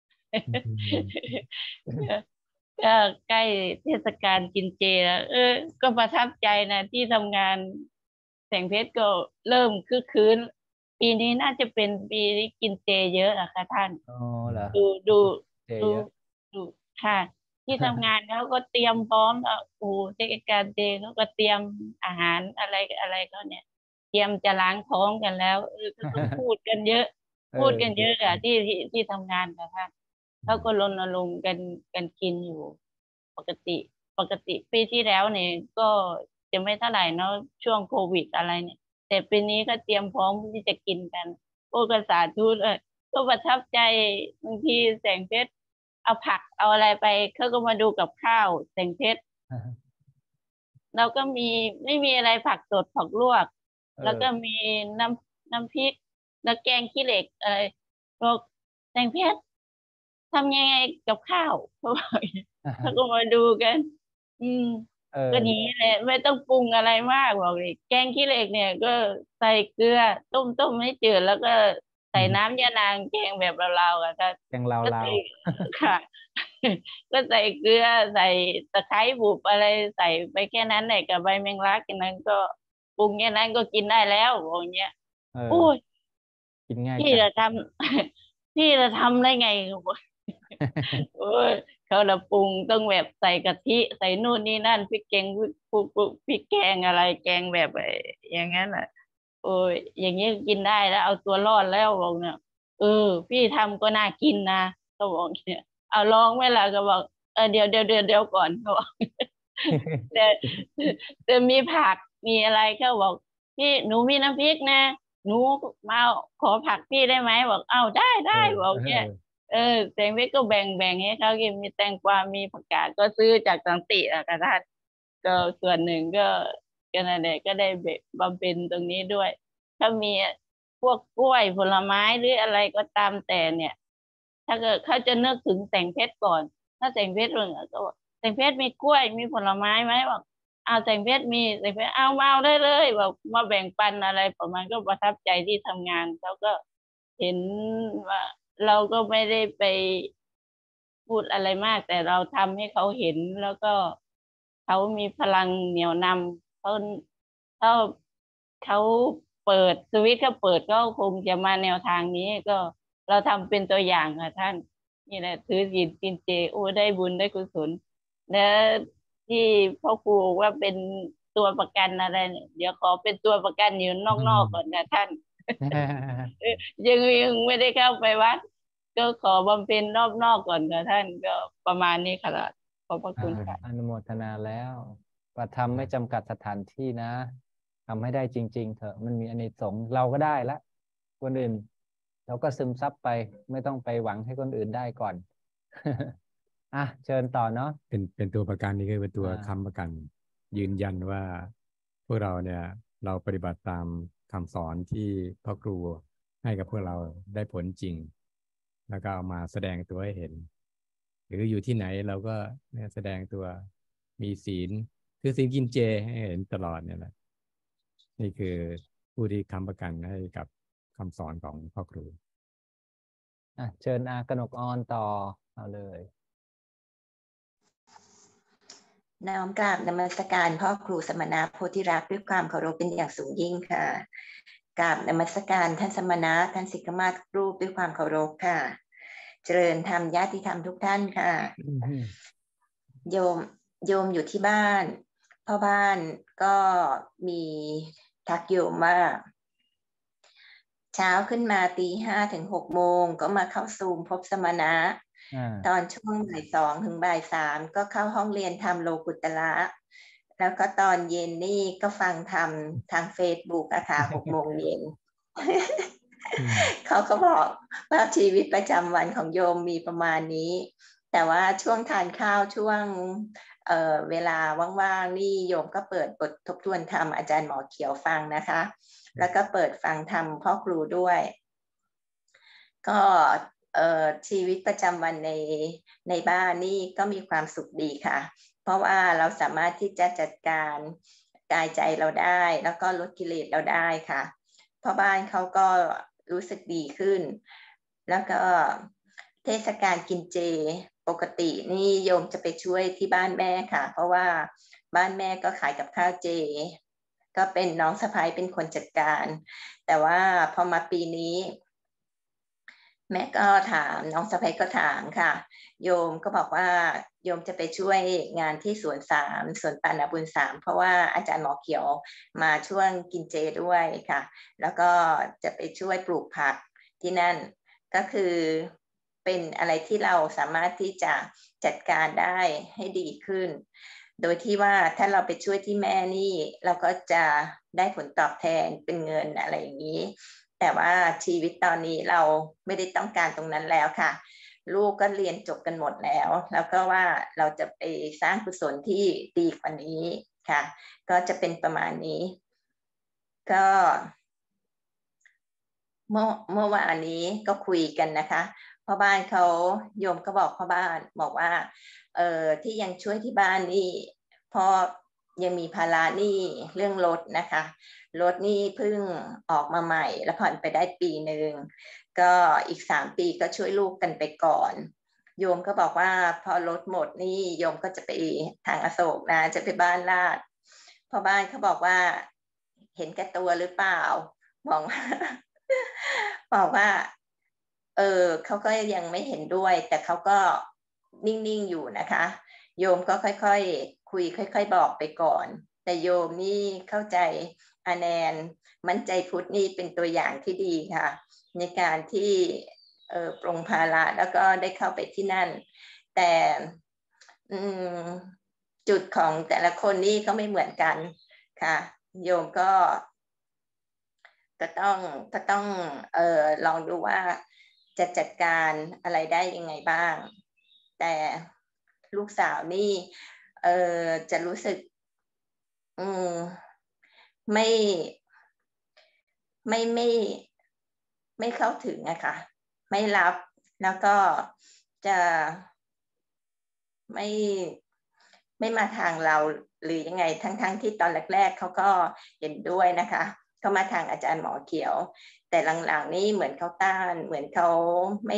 ก็ใกล้เทศกาลกินเจแล้วเออก็ประทับใจนะที่ทำงานแสงเพชรก็เริ่มคึกคืนปีนี้น่าจะเป็นปีที่กินเจเยอะอะค่ะท่านอ๋อเหรอดูดูเจดูเยอะดูค่ะ ที่ทำงานเขาก็เตรียมพร้อมแล้วโอ้เทศกาลเจเขาก็เตรียมอาหารอะไรอะไรเขาเนี่ย เตรียมจะล้างท้องกันแล้วเออก็ต้องพูดกันเยอะ พูดกันเยอะอะที่ที่ที่ทำงานค่ะท่านเขาก็รณรงค์กันกันกินอยู่ ปกติปกติปีที่แล้วเนี่ยก็จะไม่เท่าไหร่เนาะช่วงโควิดอะไรเนี่ยแต่ปีนี้ก็เตรียมพร้อมที่จะกินกันโอ้ก็สาธุเลยก็ประทับใจบางทีแสงเพชรเอาผักเอาอะไรไปเขาก็มาดูกับข้าวแสงเพชรเราก็มีไม่มีอะไรผักสดผักลวกแล้วก็มีน้ำน้ำพริกแล้วแกงขี้เหล็กอะไรบอกแสงเพชรทำยังไงกับข้าวเขาบอกเขาก็มาดูกัน อืมก็นี้แหละไม่ต้องปรุงอะไรมากบอกเลยแกงขี้เหล็กเนี่ยก็ใส่เกลือต้มต้มให้จืดแล้วก็ใส่น้ำยานางแกงแบบเราๆอ่ะก็แกงเราเราค่ะ ก็ใส่เกลือใส่ตะไคร้บุบอะไรใส่ไปแค่นั้นแหละกับใบแมงลักแค่นั้นก็ปรุงแค่นั้นก็กินได้แล้วบอกอย่างเงี้ยโอ้ยกินง่ายพี่จะทำ พี่จะทำได้ไง โอ้ยเขาละปรุงต้องแบบใส่กะทิใส่นู่นนี่นั่นพริกแกงพริกพริกแกงอะไรแกงแบบอย่างนั้นอ่ะ โอ้ยอย่างนี้กินได้แล้วเอาตัวรอดแล้วบอกเนี่ยเออพี่ทำก็น่ากินนะเขาบอกเนี่ยเอาลองไหมล่ะก็บอกเออเดี๋ยวเดี๋ยวเดี๋ยวเดี๋ยวก่อนเขาบอก แต่แต่มีผักมีอะไรเขาบอกพี่หนูมีน้ำพริกนะหนูมาขอผักพี่ได้ไหมบอกเอาได้ได้บอกเนี่ยเออแตงเพชรก็แบ่งแบ่งให้เขากินมีแตงกวามีผักกาดก็ซื้อจากสันติอะค่ะท่านก็ส่วนหนึ่งก็ก็นั่นแหละก็ได้บำเพ็ญตรงนี้ด้วยถ้ามีพวกกล้วยผลไม้หรืออะไรก็ตามแต่เนี่ย ถ้าเกิดเขาจะนึกถึงแสงเพชรก่อนถ้าแสงเพชรเลยก็แสงเพชรมีกล้วยมีผลไม้ไหมบอกเอาแสงเพชรมีแสงเพชรเอามาเอาได้เลยบอกมาแบ่งปันอะไรประมาณก็ประทับใจที่ทำงานเขาก็เห็นว่าเราก็ไม่ได้ไปพูดอะไรมากแต่เราทำให้เขาเห็นแล้วก็เขามีพลังเหนี่ยวนำเขาเขาเขาเปิดสวิตช์เขาเปิดก็คงจะมาแนวทางนี้ก็เราทำเป็นตัวอย่างค่ะท่านนี่แหละถือศีลกินเจโอ้ได้บุญได้กุศลแล้วที่พ่อครูว่าเป็นตัวประกันอะไรเนี่ยเดี๋ยวขอเป็นตัวประกันอยู่นอกๆก่อนนะท่าน ยังยังไม่ได้เข้าไปวัดก็ขอบำเพ็ญนอกๆก่อนค่ะท่านก็ประมาณนี้ค่ะขอบพระคุณค่ะอนุโมทนาแล้วประทำไม่จำกัดสถานที่นะทำให้ได้จริงๆเถอะมันมีอานิสงส์เราก็ได้ละคนอื่นเราก็ซึมซับไปไม่ต้องไปหวังให้คนอื่นได้ก่อน อ่ะเชิญต่อเนาะเป็นเป็นตัวประกันนี่คือเป็นตัวค้ำประกัน ยืนยันว่าพวกเราเนี่ยเราปฏิบัติตามคำสอนที่พ่อครูให้กับพวกเราได้ผลจริง แล้วก็เอามาแสดงตัวให้เห็น หรืออยู่ที่ไหนเราก็เนี่ยแสดงตัวมีศีลคือศีลกินเจให้เห็นตลอดเนี่ยแหละนี่คือผู้ที่ค้ำประกันให้กับคำสอนของพ่อครูอ่ะเชิญอากนกออนต่อเอาเลยน้อมกราบนมัสการพ่อครูสมณโพธิรักษ์ด้วยความเคารพเป็นอย่างสูงยิ่งค่ะกราบนมัสการท่านสมณะท่านสิกขมาศรูปด้วยความเคารพค่ะเจริญธรรมญาติธรรมทุกท่านค่ะ โยมโยมอยู่ที่บ้านพ่อบ้านก็มีทักโยมว่าเช้าขึ้นมาตีห้าถึงหกโมงก็มาเข้าซูมพบสมณะตอนช่วงบ่ายสองถึงบ่ายสามก็เข้าห้องเรียนธรรมโลกุตระแล้วก็ตอนเย็นนี่ก็ฟังธรรมทางเฟซบุ๊กอะค่ะหกโมงเย็น เขาก็บอกว่าชีวิตประจำวันของโยมมีประมาณนี้แต่ว่าช่วงทานข้าวช่วงเอ่อเวลาว่างๆนี่โยมก็เปิดบททบทวนธรรมอาจารย์หมอเขียวฟังนะคะแล้วก็เปิดฟังธรรมพ่อครูด้วยก็เอ่อชีวิตประจำวันในในบ้านนี่ก็มีความสุขดีค่ะเพราะว่าเราสามารถที่จะจัดการกายใจเราได้แล้วก็ลดกิเลสเราได้ค่ะพ่อบ้านเขาก็รู้สึกดีขึ้นแล้วก็เทศกาลกินเจปกตินี่โยมจะไปช่วยที่บ้านแม่ค่ะเพราะว่าบ้านแม่ก็ขายกับข้าวเจก็เป็นน้องสะใภ้เป็นคนจัดการแต่ว่าพอมาปีนี้แม่ก็ถามน้องสะใภ้ก็ถามค่ะโยมก็บอกว่าโยมจะไปช่วยงานที่สวนสามสวนปานาบุญสามเพราะว่าอาจารย์หมอเขียวมาช่วงกินเจด้วยค่ะแล้วก็จะไปช่วยปลูกผักที่นั่นก็คือเป็นอะไรที่เราสามารถที่จะจัดการได้ให้ดีขึ้นโดยที่ว่าถ้าเราไปช่วยที่แม่นี่เราก็จะได้ผลตอบแทนเป็นเงินอะไรอย่างนี้แต่ว่าชีวิตตอนนี้เราไม่ได้ต้องการตรงนั้นแล้วค่ะลูกก็เรียนจบกันหมดแล้วแล้วก็ว่าเราจะไปสร้างกุศลที่ดีกว่านี้ค่ะก็จะเป็นประมาณนี้ก็เมื่อเมื่อวานนี้ก็คุยกันนะคะพ่อบ้านเขาโยมก็บอกพ่อบ้านบอกว่าเออที่ยังช่วยที่บ้านนี่พอยังมีภาระหนี้เรื่องรถนะคะรถนี่เพิ่งออกมาใหม่แล้วผ่อนไปได้ปีหนึ่งก็อีกสามปีก็ช่วยลูกกันไปก่อนโยมก็บอกว่าพอรถหมดนี่โยมก็จะไปทางอโศกนะจะไปบ้านลาดพ่อบ้านเขาบอกว่าเห็นแก่ตัวหรือเปล่าบอกว่าบอกว่าเออเขาก็ยังไม่เห็นด้วยแต่เขาก็นิ่งๆอยู่นะคะโยมก็ค่อยๆคุยค่อยๆบอกไปก่อนแต่โยมนี่เข้าใจอาแนนมั่นใจพุทธนี่เป็นตัวอย่างที่ดีค่ะในการที่เออปรงภาระแล้วก็ได้เข้าไปที่นั่นแต่จุดของแต่ละคนนี่ก็ไม่เหมือนกันค่ะโยมก็ก็ต้องก็ต้องเออลองดูว่าจะจัดการอะไรได้ยังไงบ้างแต่ลูกสาวนี่เออจะรู้สึกอืมไม่ไม่ไม่ไม่เข้าถึงอะค่ะไม่รับแล้วก็จะไม่ไม่มาทางเราหรือยังไงทั้งๆที่ตอนแรกๆเขาก็เห็นด้วยนะคะเขามาทางอาจารย์หมอเขียวแต่หลังๆนี่เหมือนเขาต้านเหมือนเขาไม่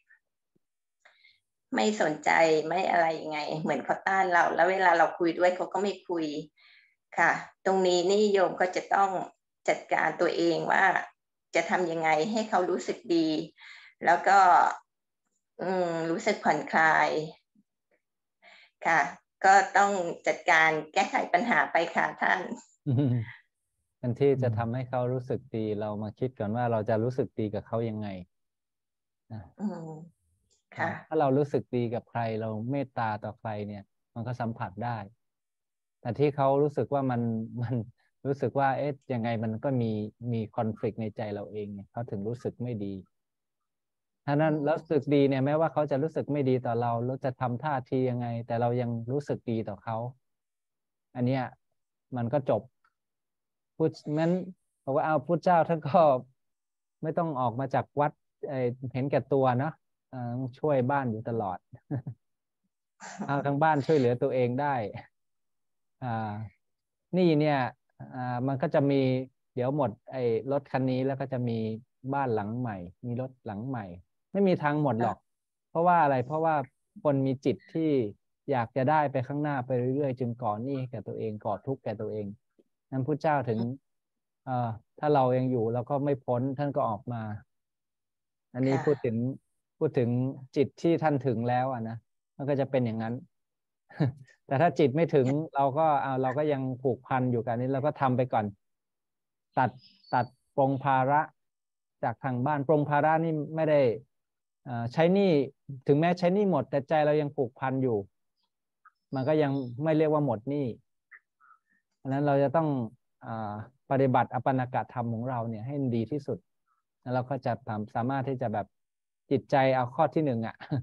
ไม่สนใจไม่อะไรยังไงเหมือนเขาต้านเราแล้วเวลาเราคุยด้วยเขาก็ไม่คุยค่ะตรงนี้นี่โยมก็จะต้องจัดการตัวเองว่าจะทำยังไงให้เขารู้สึกดีแล้วก็อืมรู้สึกผ่อนคลายค่ะก็ต้องจัดการแก้ไขปัญหาไปค่ะท่านอันที่จะทำให้เขารู้สึกดีเรามาคิดก่อนว่าเราจะรู้สึกดีกับเขายังไงอืมค่ะถ้าเรารู้สึกดีกับใครเราเมตตาต่อใครเนี่ยมันก็สัมผัสได้แต่ที่เขารู้สึกว่ามันมันรู้สึกว่าเอ๊ะยังไงมันก็มีมีคอนฟลิกต์ในใจเราเองเนี่ยเขาถึงรู้สึกไม่ดีถ้านั้นแล้วรู้สึกดีเนี่ยแม้ว่าเขาจะรู้สึกไม่ดีต่อเราเราจะทำท่าทียังไงแต่เรายังรู้สึกดีต่อเขาอันเนี้ยมันก็จบพุทธนั้นบอกว่าเอาพุทธเจ้าท่านก็ไม่ต้องออกมาจากวัดเห็นแก่ตัวเนาะช่วยบ้านอยู่ตลอดเอาทั้งบ้านช่วยเหลือตัวเองได้อ่านี่เนี่ยอ่ามันก็จะมีเดี๋ยวหมดไอ้รถคันนี้แล้วก็จะมีบ้านหลังใหม่มีรถหลังใหม่ไม่มีทางหมดหรอกเพราะว่าอะไรเพราะว่าคนมีจิตที่อยากจะได้ไปข้างหน้าไปเรื่อยๆจึงก่อหนี้แก่ตัวเองก่อทุกข์แก่ตัวเองนั้นพุทธเจ้าถึงเอ่อถ้าเรายังอยู่เราก็ไม่พ้นท่านก็ออกมาอันนี้พูดถึงพูดถึงจิตที่ท่านถึงแล้วอ่ะนะมันก็จะเป็นอย่างนั้นแต่ถ้าจิตไม่ถึงเราก็เอาเราก็ยังผูกพันอยู่กันนี้เราก็ทำไปก่อนตัดตัดปรงภาระจากทางบ้านปรงภาระนี่ไม่ได้ใช้หนี้ถึงแม้ใช้หนี้หมดแต่ใจเรายังผูกพันอยู่มันก็ยังไม่เรียกว่าหมดหนี้เพราะนั้นเราจะต้องปฏิบัติอปนกธรรมของเราเนี่ยให้ดีที่สุดแล้วเราก็จะสามารถที่จะแบบจิตใจเอาข้อที่หนึ่งอ่ะจ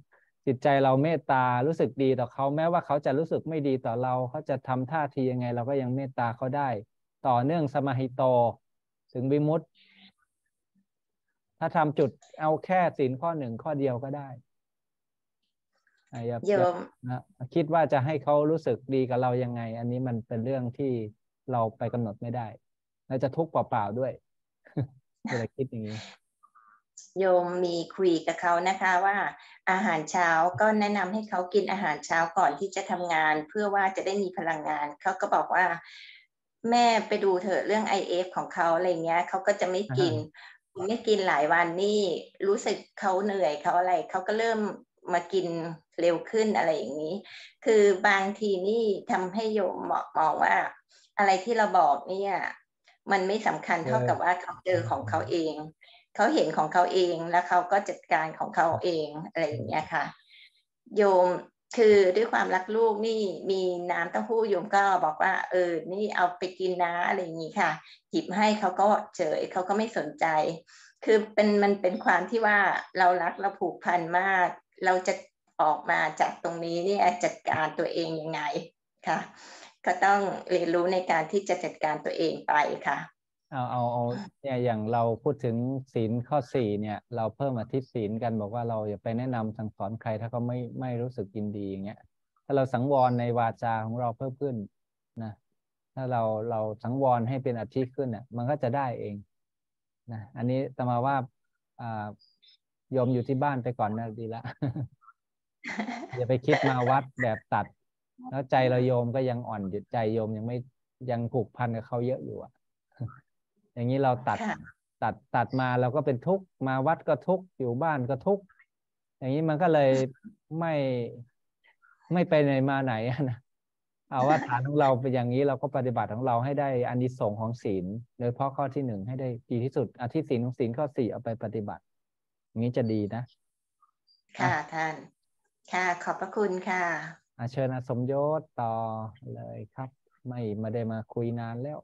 จิตใจเราเมตตารู้สึกดีต่อเขาแม้ว่าเขาจะรู้สึกไม่ดีต่อเราเขาจะทำท่าทียังไงเราก็ยังเมตตาเขาได้ต่อเนื่องสมาหิโตถึงวิมุตติถ้าทำจุดเอาแค่ศีลข้อหนึ่งข้อเดียวก็ได้อย่าโยมนะคิดว่าจะให้เขารู้สึกดีกับเรายังไงอันนี้มันเป็นเรื่องที่เราไปกำหนดไม่ได้และจะทุกข์เปล่าๆด้วย ก็เลยคิดอย่างนี้โยมมีคุยกับเขานะคะว่าอาหารเช้าก็แนะนำให้เขากินอาหารเช้าก่อนที่จะทำงานเพื่อว่าจะได้มีพลังงานเขาก็บอกว่าแม่ไปดูเถอะเรื่อง ไอ เอฟ ของเขาอะไรเงี้ยเขาก็จะไม่กินไม่กินหลายวันนี่รู้สึกเขาเหนื่อยเขาอะไรเขาก็เริ่มมากินเร็วขึ้นอะไรอย่างนี้คือบางทีนี่ทำให้โยมมองว่าอะไรที่เราบอกเนี่ยมันไม่สำคัญเท่ากับว่าเขาเจอของเขาเองเขาเห็นของเขาเองแล้วเขาก็จัดการของเขาเองอะไรอย่างเงี้ยค่ะโยมคือด้วยความรักลูกนี่มีน้ำเต้าหู้โยมก็บอกว่าเออนี่เอาไปกินนะอะไรอย่างงี้ค่ะหยิบให้เขาก็เฉยเขาก็ไม่สนใจคือเป็นมันเป็นความที่ว่าเรารักเราผูกพันมากเราจะออกมาจากตรงนี้เนี่ยจัดการตัวเองยังไงค่ะก็ต้องเรียนรู้ในการที่จะจัดการตัวเองไปค่ะเอาเอาเอาเนี่ยอย่างเราพูดถึงศีลข้อสี่เนี่ยเราเพิ่มอธิศีลกันบอกว่าเราอย่าไปแนะนำสั่งสอนใครถ้าเขาไม่ไม่รู้สึกยินดีอย่างเงี้ยถ้าเราสังวรในวาจาของเราเพิ่มขึ้นนะถ้าเราเราสังวรให้เป็นอธิขึ้นเนี่ยมันก็จะได้เองนะอันนี้ตมาว่าอ่ายมอยู่ที่บ้านไปก่อนนะดีละ อย่าไปคิดมาวัดแบบตัดแล้วใจเราโยมก็ยังอ่อนอยู่ใจโยมยังไม่ยังผูกพันกับเขาเยอะอยู่อ่ะอย่างนี้เราตัดตัดตัดมาเราก็เป็นทุกข์มาวัดก็ทุกข์อยู่บ้านก็ทุกข์อย่างนี้มันก็เลยไม่ไม่ไปไหนมาไหนนะเอาว่าฐานของเราเป็นอย่างนี้เราก็ปฏิบัติของเราให้ได้อานิสงส์ของศีลโดยเฉพาะข้อที่หนึ่งให้ได้ดีที่สุดอธิศีลของศีลข้อสี่เอาไปปฏิบัติอย่างนี้จะดีนะค่ะท่านค่ะขอบพระคุณค่ะเชิญสมยศต่อเลยครับไม่ไม่ได้มาคุยนานแล้ว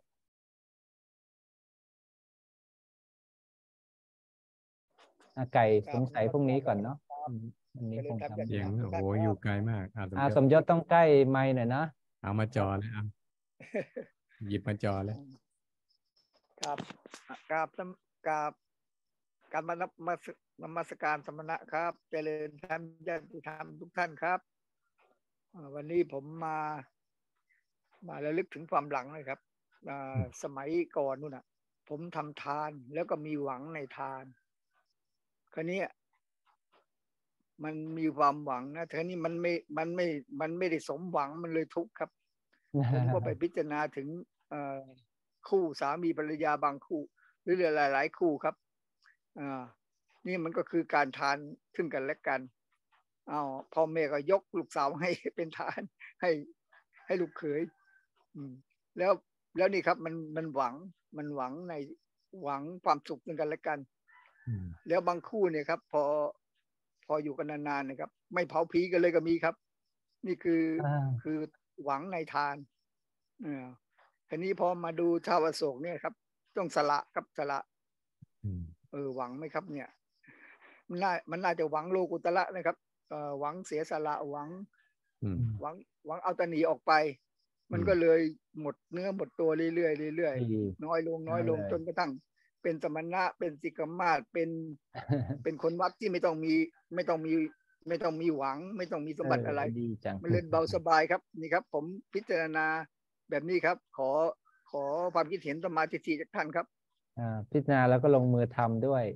ไก่สงสัยพรุ่งนี้ก่อนเนาะวันนี้คงทำเสียงโอ้โหอยู่ไกลมากอ่าสมยศต้องใกล้ไมค์หน่อยนะเอามาจอเลยอ่ะหยิบมาจอเลยครับกราบกราบการมานมัสการสมณะครับเจริญธรรมญาติธรรมทุกท่านครับวันนี้ผมมามาระลึกถึงความหลังเลยครับสมัยก่อนนู่นน่ะผมทำทานแล้วก็มีหวังในทานคราวนี้มันมีความหวังนะแต่นี้มันไม่มันไม่มันไม่ได้สมหวังมันเลยทุกข์ครับ ผมก็ไปพิจารณาถึงคู่สามีภรรยาบางคู่หรือหลายๆคู่ครับอ่านี่มันก็คือการทานซึ่งกันและกันอ้าวพ่อแม่ก็ยกลูกสาวให้เป็นทานให้ให้ลูกเขยอืมแล้วแล้วนี่ครับมันมันหวังมันหวังในหวังความสุขซึ่งกันและกันแล้วบางคู่เนี่ยครับพอพออยู่กันนานๆนะครับไม่เผาผีกันเลยก็มีครับนี่คือคือหวังในทานอ่าทีนี้พอมาดูชาวอโศกเนี่ยครับต้องสละครับสละเออหวังไหมครับเนี่ยมันน่ามันน่าจะหวังโลกุตระนะครับเอ่อหวังเสียสละหวังหวังหวังเอาตะหนีออกไปมันก็เลยหมดเนื้อหมดตัวเรื่อยๆเรื่อยๆน้อยลงน้อยลงจนกระทั่งเป็นสมณะเป็นสิกมาศเป็นเป็นคนวัดที่ไม่ต้องมีไม่ต้องมีไม่ต้องมีหวังไม่ต้องมีสมบัติอะไรมันเล่นเบาสบายครับนี่ครับผมพิจารณาแบบนี้ครับขอขอความคิดเห็นสมาธิจากท่านครับอ่าพิจารณาแล้วก็ลงมือทำด้วย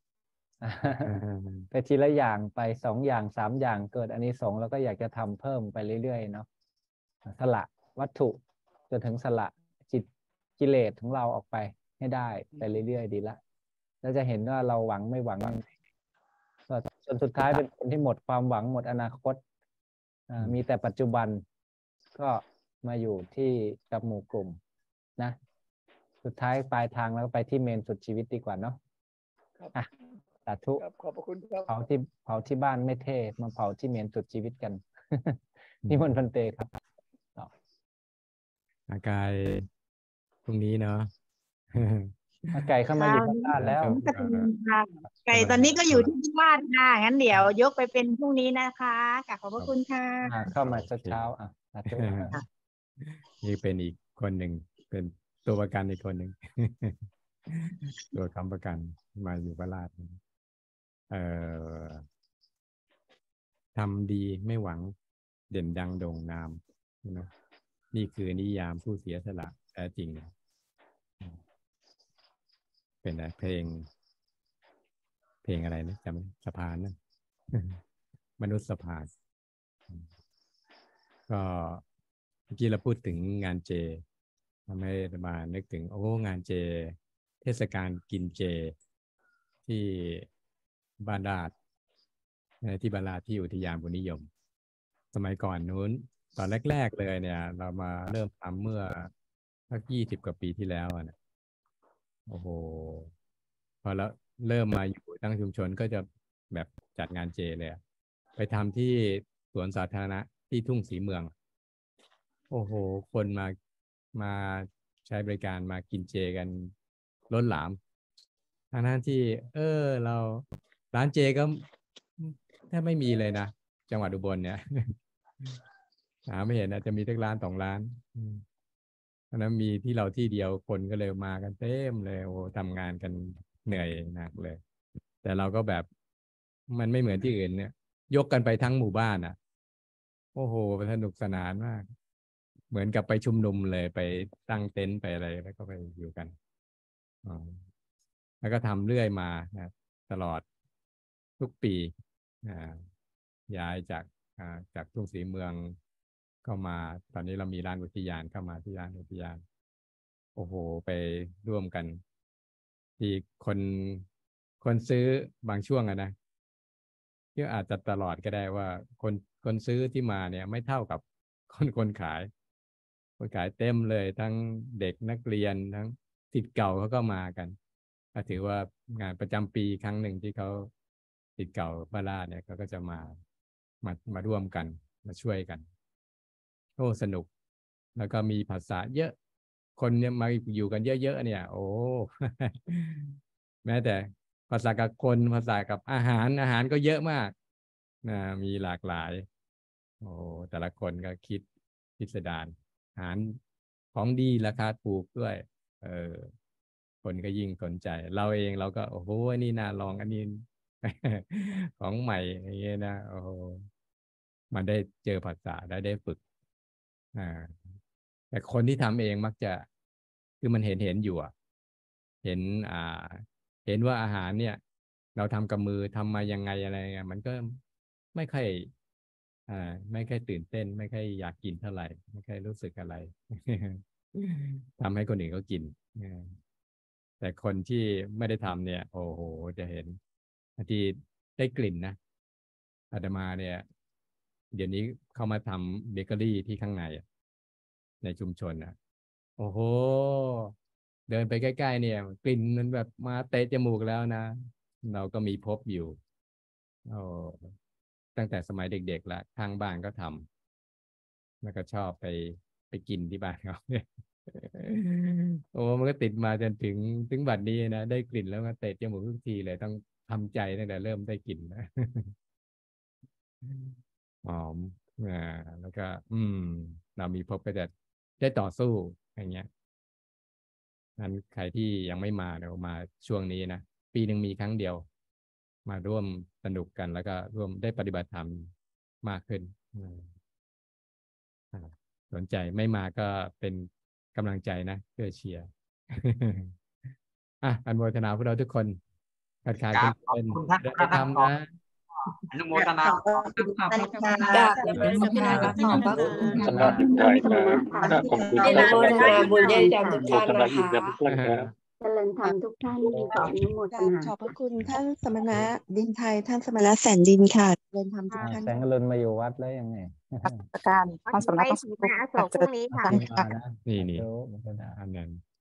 ไปทีละอย่างไปสองอย่างสามอย่างเกิดอานิสงส์แล้วก็อยากจะทำเพิ่มไปเรื่อยๆเนาะสละวัตถุจนถึงสละจิตกิเลสของเราออกไปให้ได้ไปเรื่อยๆดีละแล้วจะเห็นว่าเราหวังไม่หวังจนสุดท้ายเป็นคนที่หมดความหวังหมดอนาคตมีแต่ปัจจุบันก็มาอยู่ที่กับหมู่กลุ่มนะสุดท้ายปลายทางแล้วไปที่เมนสุดชีวิตดีกว่าเนาะอ่ะสาธุขอบพระคุณครับเผาที่เผาที่บ้านไม่เท่มาเผาที่เมนสุดชีวิตกันนิมนต์พันเตครับอากายพรุ่งนี้เนาะไก่เข้ามาอยู่บ้านลาดแล้วก็เป็นค่ะไก่ตอนนี้ก็อยู่ที่บ้านค่ะงั้นเดี๋ยวยกไปเป็นพรุ่งนี้นะคะกราบขอบพระคุณค่ะอ่าเข้ามาเช้าๆอ่ะสาธุนี่เป็นอีกคนหนึ่งเป็นตัวประกันอีกคนหนึ่ง ตัวค้ำประกันมาอยู่บ้านลาดเอ่อทำดีไม่หวังเด่นดังโด่งนามนะนี่คือนิยามผู้เสียสละแท้จริงเป็นอะไรเพลง เพลงอะไรนะจำสะพานนะ มนุษย์สะพานก็เมื่อกี้เราพูดถึงงานเจทำให้มานึกถึงโอ้งานเจเทศกาลกินเจที่บ้านลาดที่บ้านลาดที่อุทยานบุญนิยมสมัยก่อนนู้นตอนแรกๆเลยเนี่ยเรามาเริ่มทำเมื่อสักยี่สิบกว่าปีที่แล้วนะโอ้โหพอแล้วเริ่มมาอยู่ตั้งชุมชนก็จะแบบจัดงานเจเลยไปทำที่สวนสาธารณะที่ทุ่งศรีเมืองโอ้โหคนมามาใช้บริการมากินเจกันล้นหลามทางนั้นที่เออเราร้านเจก็แทบไม่มีเลยนะจังหวัดอุบลเนี่ย หาไม่เห็นอาจจะมีทั้งร้านสองร้านเพราะนั้นมีที่เราที่เดียวคนก็เลยมากันเต็มเลยโอ้ทำงานกันเหนื่อยหนักเลยแต่เราก็แบบมันไม่เหมือนที่อื่นเนี่ยยกกันไปทั้งหมู่บ้านอ่ะโอ้โหสนุกสนานมากเหมือนกับไปชุมนุมเลยไปตั้งเต็นท์ไปอะไรแล้วก็ไปอยู่กันอ๋อแล้วก็ทำเรื่อยมานะตลอดทุกปีอ่าย้ายจากอ่าจากทุ่งศรีเมืองก็มาตอนนี้เรามีร้านอุทยานเข้ามาที่ร้านอุทยานโอ้โหไปร่วมกันที่คนคนซื้อบางช่วงอะนะที่อาจจะตลอดก็ได้ว่าคนคนซื้อที่มาเนี่ยไม่เท่ากับคนคนขายคนขายเต็มเลยทั้งเด็กนักเรียนทั้งศิษย์เก่าเขาก็มากันก็ถือว่างานประจำปีครั้งหนึ่งที่เขาศิษย์เก่าบ้านลาดเนี่ยเขาก็จะมามามาร่วมกันมาช่วยกันโอ้สนุกแล้วก็มีภาษาเยอะคนเนี่ยมาอยู่กันเยอะๆเนี่ยโอ้ แม้แต่ภาษากับคนภาษากับอาหารอาหารก็เยอะมากนะมีหลากหลายโอ้แต่ละคนก็คิดพิสดารอาหารของดีราคาถูกด้วยเออคนก็ยิ่งสนใจเราเองเราก็โอ้โหอันนี้น่าลองอันนี้ ของใหม่อย่างเงี้ยนะโอ้มันได้เจอภาษาได้ได้ฝึกอ่าแต่คนที่ทำเองมักจะคือมันเห็นเห็นอยู่อ่ะเห็นอ่าเห็นว่าอาหารเนี่ยเราทำกับมือทำมายังไงอะไรเงี้ยมันก็ไม่ค่อยอ่าไม่ค่อยตื่นเต้นไม่ค่อยอยากกินเท่าไหร่ไม่ค่อยรู้สึกอะไร ทำให้คนอื่นเขากินแต่คนที่ไม่ได้ทำเนี่ยโอ้โหจะเห็นบางทีได้กลิ่นนะอาตมาเนี่ยเดี๋ยวนี้เข้ามาทำเบเกอรี่ที่ข้างในในชุมชนนะโอ้โหเดินไปใกล้ๆเนี่ยกลิ่นมันแบบมาเตะจมูกแล้วนะเราก็มีพบอยู่โอ้ตั้งแต่สมัยเด็กๆแล้วข้างบ้านก็ทำแล้วก็ชอบไปไปกินที่บ้านเขาเนี่ยโอ้มันก็ติดมาจนถึงถึงบัดนี้นะได้กลิ่นแล้วมาเตะจมูกทุกทีเลยต้องทำใจตั้งแต่เริ่มได้กลิ่นนะหอมอ่าแล้วก็อืมเรามีพบก็จะได้ต่อสู้อย่างเงี้ยนั้นใครที่ยังไม่มาเดี๋ยวมาช่วงนี้นะปีหนึ่งมีครั้งเดียวมาร่วมสนุกกันแล้วก็ร่วมได้ปฏิบัติธรรมมากขึ้นสนใจไม่มาก็เป็นกำลังใจนะเพื่อเชียร์ อ่ะอนุโมทนาพวกเราทุกคนขาดขาดกันเป็นได้ทำนะอนุโมทนาขอบคุณค่ะขอบคุณค่ะขอบคุณค่ะขอบคุณค่ะสำหรับดินไทยครับขอบคุณอนุโมทนาบุญญาจารย์ทุกท่านนะคะเจริญธรรมทุกท่านขออนุโมทนาขอบพระคุณท่านสมณะดินไทยท่านสมณะแสนดินค่ะเจริญธรรมทุกท่านแสงอรุณมาอยู่วัดแล้วยังไงการท่านสมณะไปถึงนะอโศกพรุ่งนี้ค่ะนี่นี่อันนั้น